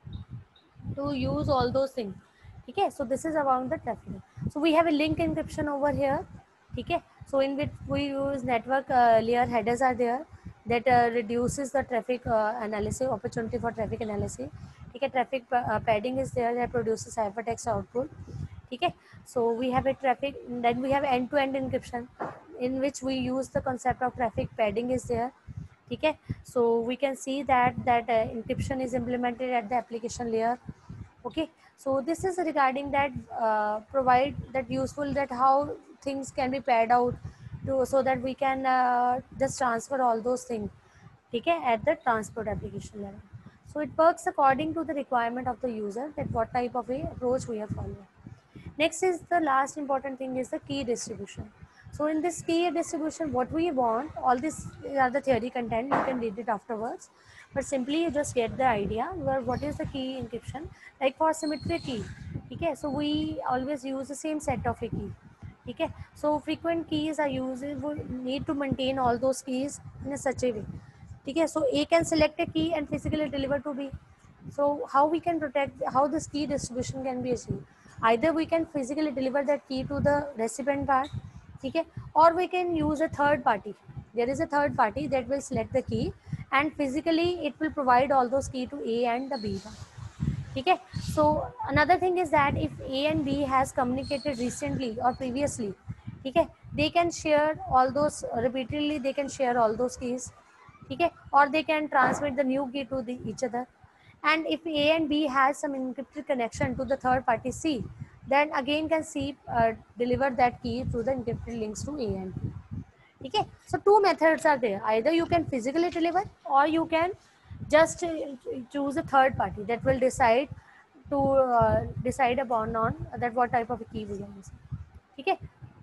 to use all those things. Okay, so this is about the traffic. So we have a link encryption over here. Okay, so in which we use network uh, layer headers are there that uh, reduces the traffic uh, analysis opportunity for traffic analysis. Okay, traffic uh, padding is there that produces hypertext output. Okay, so we have a traffic, then we have end-to-end encryption in which we use the concept of traffic padding is there. Okay, so we can see that that uh, encryption is implemented at the application layer. Okay, so this is regarding that uh, provide that useful that how things can be paired out to, so that we can uh, just transfer all those things, okay, at the transport application level. So it works according to the requirement of the user that what type of a approach we are following. Next is the last important thing is the key distribution. So in this key distribution, what we want, all this are the theory content, you can read it afterwards. But simply you just get the idea where what is the key encryption. Like for symmetry key, okay, so we always use the same set of a key. Okay, so frequent keys are used, we need to maintain all those keys in a such a way. Okay, so A can select a key and physically deliver to B. So how we can protect, how this key distribution can be achieved? Either we can physically deliver that key to the recipient part, okay, or we can use a third party. There is a third party that will select the key and physically it will provide all those key to A and the B part. Okay, so another thing is that if A and B has communicated recently or previously, okay, they can share all those repeatedly, they can share all those keys, okay, or they can transmit the new key to the, each other. And if A and B has some encrypted connection to the third party C, then again can C uh, deliver that key through the encrypted links to A and B. Okay, so two methods are there. Either you can physically deliver or you can just uh, choose a third party that will decide to uh, decide upon on that what type of a key we are using. Okay,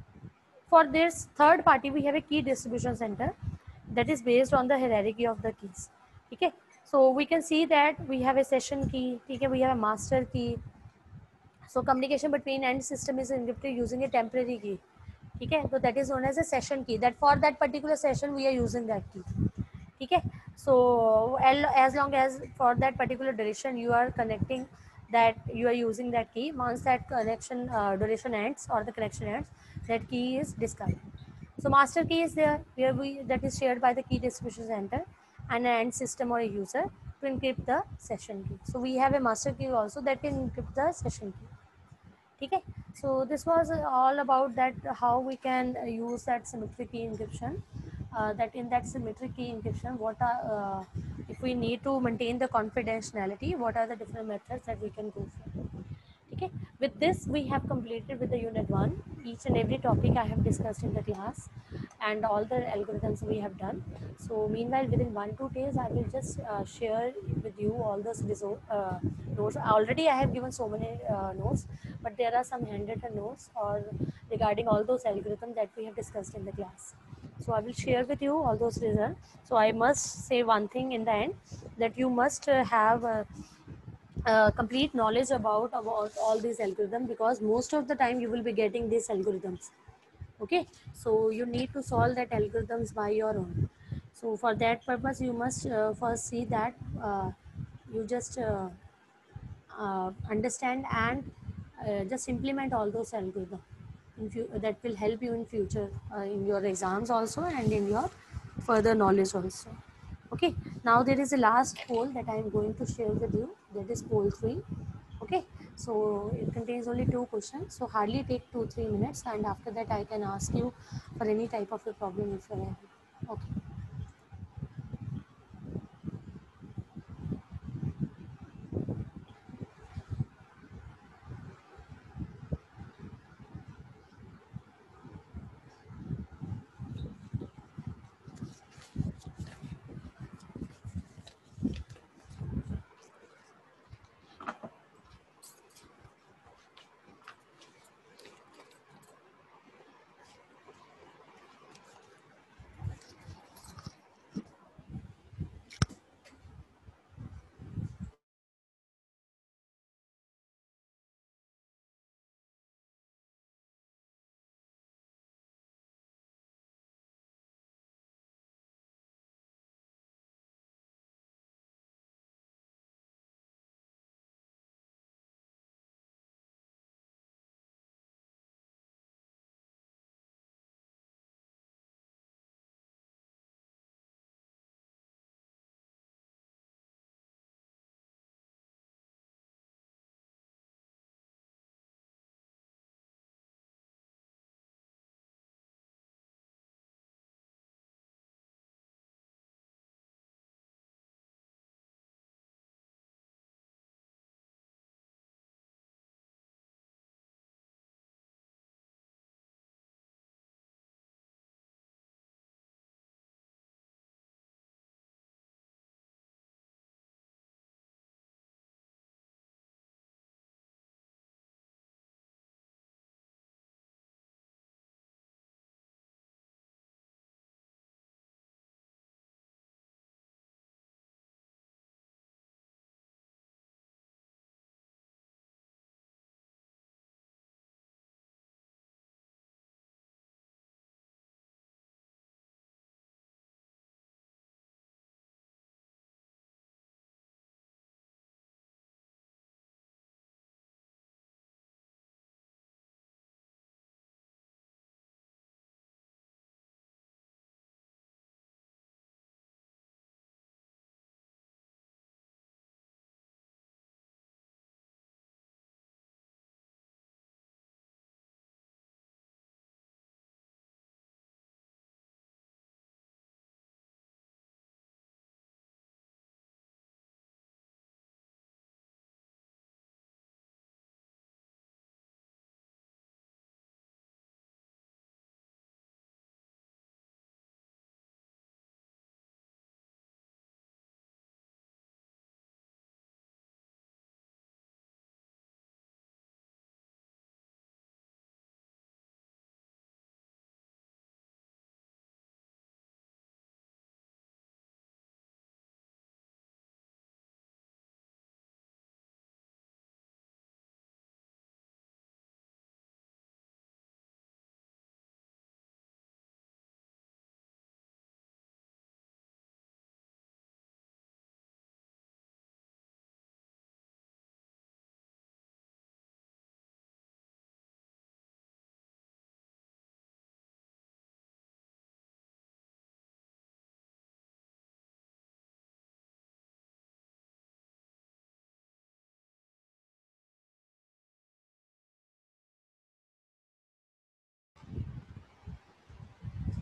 for this third party we have a key distribution center that is based on the hierarchy of the keys. Okay, So we can see that we have a session key, okay, we have a master key. So communication between end system is encrypted using a temporary key. Okay, so that is known as a session key. That for that particular session we are using that key. Okay, so as long as for that particular duration you are connecting, that you are using that key. Once that connection uh, duration ends or the connection ends, that key is discarded. So master key is there, where we that is shared by the key distribution center and an end system or a user to encrypt the session key. So we have a master key also that can encrypt the session key. Okay, so this was all about that, how we can use that symmetric key encryption. Uh, that in that symmetric key encryption, what are uh, if we need to maintain the confidentiality, what are the different methods that we can go for. Okay, with this we have completed with the unit one. Each and every topic I have discussed in the class and all the algorithms we have done. So meanwhile, within one two days I will just uh, share with you all those uh, notes. Already I have given so many uh, notes, but there are some handwritten notes or regarding all those algorithms that we have discussed in the class. So I will share with you all those results. So I must say one thing in the end, that you must uh, have uh, uh, complete knowledge about about all these algorithms, because most of the time you will be getting these algorithms. Okay, so you need to solve that algorithms by your own. So for that purpose you must uh, first see that uh, you just uh, uh, understand and uh, just implement all those algorithms in fu- that will help you in future uh, in your exams also and in your further knowledge also. Okay, now there is a last poll that I am going to share with you, that is poll three. Okay, so it contains only two questions, so hardly take two three minutes, and after that I can ask you for any type of a problem if you are having. Okay.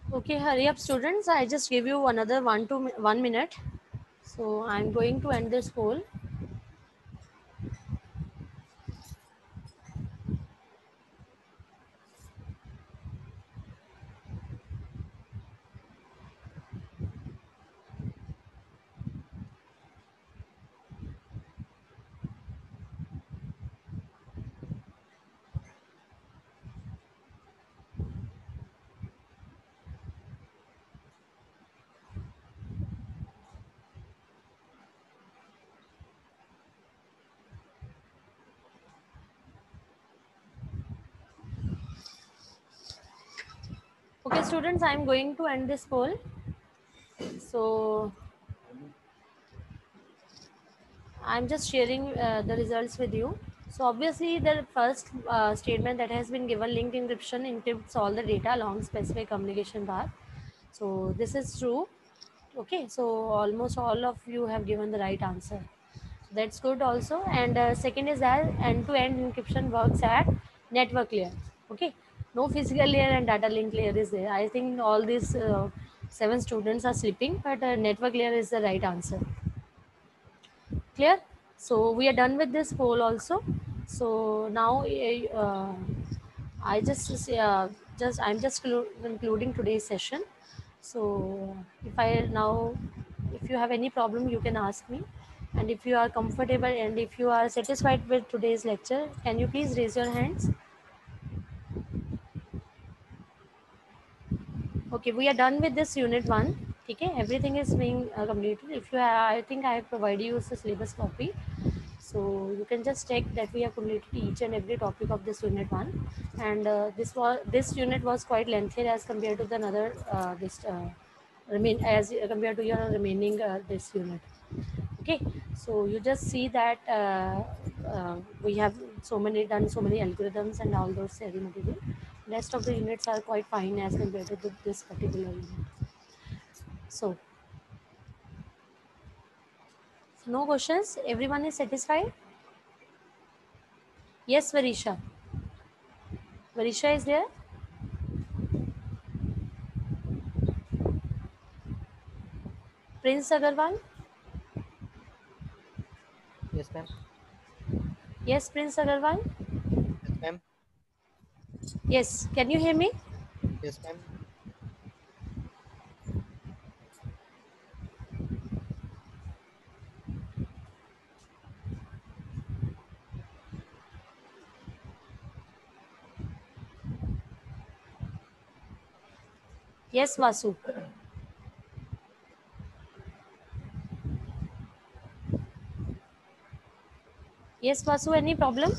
Okay, hurry up, students. I just give you another one to mi- one minute. So I'm going to end this poll. Okay, students, I'm going to end this poll. So I'm just sharing uh, the results with you. So obviously the first uh, statement that has been given, linked encryption encrypts all the data along specific communication path. So this is true. Okay, so almost all of you have given the right answer. That's good also. And uh, second is that end-to-end encryption works at network layer. Okay, no physical layer and data link layer is there. I think all these uh, seven students are sleeping, but uh, network layer is the right answer. Clear? So we are done with this poll also. So now uh, I just uh, just I'm just concluding today's session. So if I now, if you have any problem, you can ask me. And if you are comfortable and if you are satisfied with today's lecture, can you please raise your hands? Okay, we are done with this unit one. Okay, everything is being uh, completed. If you, have, I think I have provided you the syllabus copy. So you can just check that we have completed each and every topic of this unit one. And uh, this was this unit was quite lengthy as compared to the another uh, this uh, remain as compared to your remaining uh, this unit. Okay, so you just see that uh, uh, we have so many done so many algorithms and all those theory material. Rest of the units are quite fine as compared to the, this particular unit. So, no questions. Everyone is satisfied. Yes, Varisha. Varisha is there. Prince Agarwal. Yes, ma'am. Yes, Prince Agarwal. Yes, ma'am. Yes, can you hear me? Yes, ma'am. Yes, Vasu. Yes, Vasu, any problem?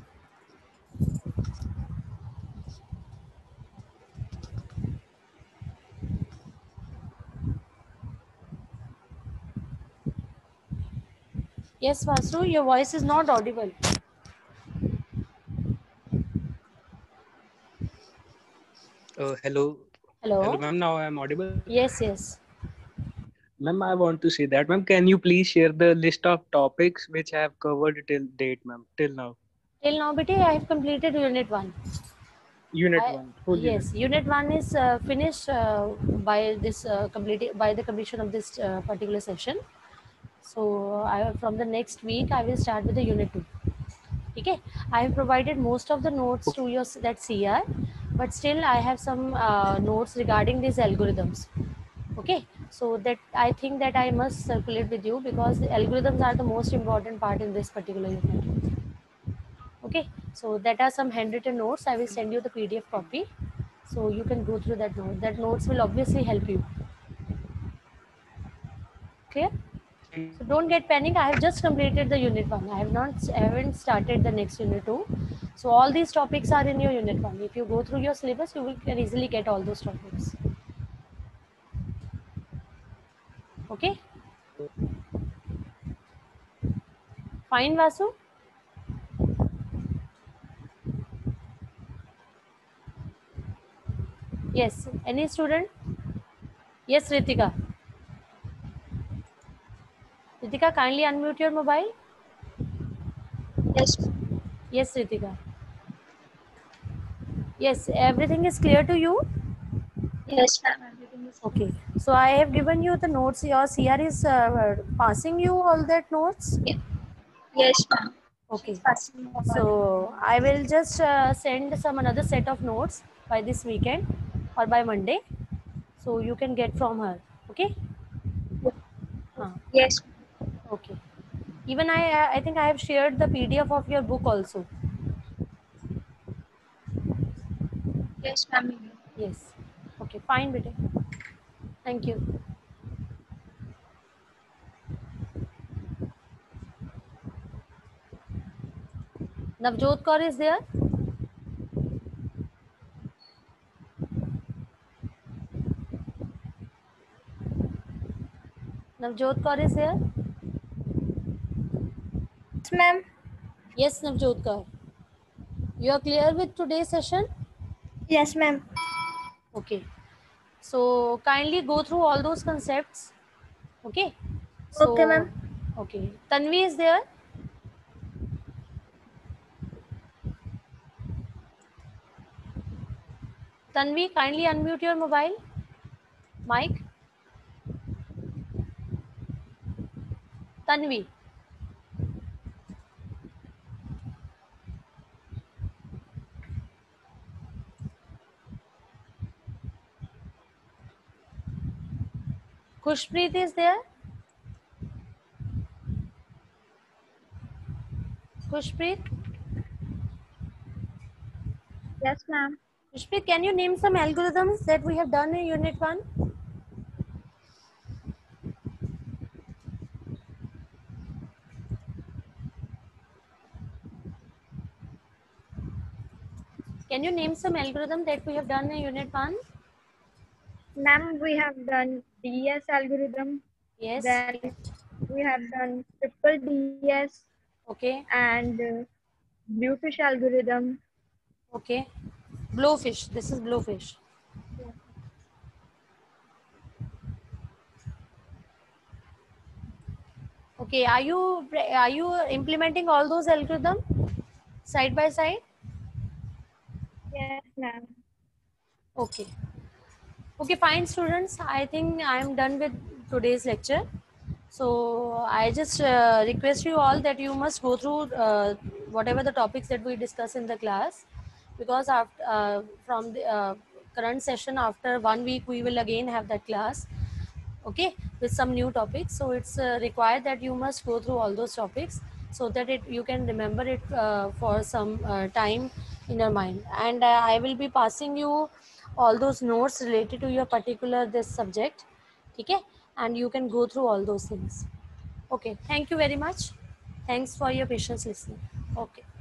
Yes, Vasu, your voice is not audible. Uh, hello, hello, Hello? ma'am. Now I am audible. Yes, yes. Ma'am, I want to say that, ma'am. Can you please share the list of topics which I have covered till date, ma'am? Till now, Till now, Biti, I have completed unit one. unit I, one, full unit. yes, unit one is uh, finished uh, by this uh, complete by the completion of this uh, particular session. So I from the next week I will start with the unit two. Okay, I have provided most of the notes to your that C R, but still I have some uh, notes regarding these algorithms. Okay, so that I think that I must circulate with you because the algorithms are the most important part in this particular unit. Okay, so that are some handwritten notes. I will send you the P D F copy, so you can go through that note. That notes will obviously help you. Clear? So don't get panic. I have just completed the unit one. I have not I haven't started the next unit two. So all these topics are in your unit one. If you go through your syllabus, you will can easily get all those topics. Okay, fine, Vasu. Yes. Any student? Yes, Ritika. Ritika, kindly unmute your mobile. Yes, Yes, Ritika. Yes, everything is clear to you. Yes, ma'am. Everything is Okay. So I have given you the notes. Your C R is uh, passing you all that notes. Yes, ma'am. Okay. She's passing more. So I will just uh, send some another set of notes by this weekend or by Monday. So you can get from her. Okay. Huh. Yes, Okay. Even I, I think I have shared the P D F of your book also. yes, ma'am. Yes. Okay. Fine, beta. Thank you. Navjot Kaur is there. Navjot Kaur is here. Yes, ma'am. Yes, Navjot Kaur. You are clear with today's session? Yes, ma'am. Okay. So kindly go through all those concepts. Okay. So, Okay, ma'am. okay. Tanvi is there. Tanvi, kindly unmute your mobile. Mic. Tanvi. Khushpreet is there. Khushpreet. Yes, ma'am. Khushpreet, can you name some algorithms that we have done in Unit one? Can you name some algorithm that we have done in Unit one? Ma'am, we have done D S algorithm. Yes. Then we have done triple D S Okay. and uh, bluefish algorithm. Okay. Blowfish. This is blowfish. Okay. Are you are you implementing all those algorithm side by side? Yes, ma'am. Okay. Okay, fine, students. I think I am done with today's lecture. So I just uh, request you all that you must go through uh, whatever the topics that we discuss in the class, because after uh, from the uh, current session, after one week we will again have that class. Okay, with some new topics. So it's uh, required that you must go through all those topics so that it you can remember it uh, for some uh, time in your mind. And uh, I will be passing you all those notes related to your particular this subject. Okay, and you can go through all those things. Okay, thank you very much. Thanks for your patience listening. Okay.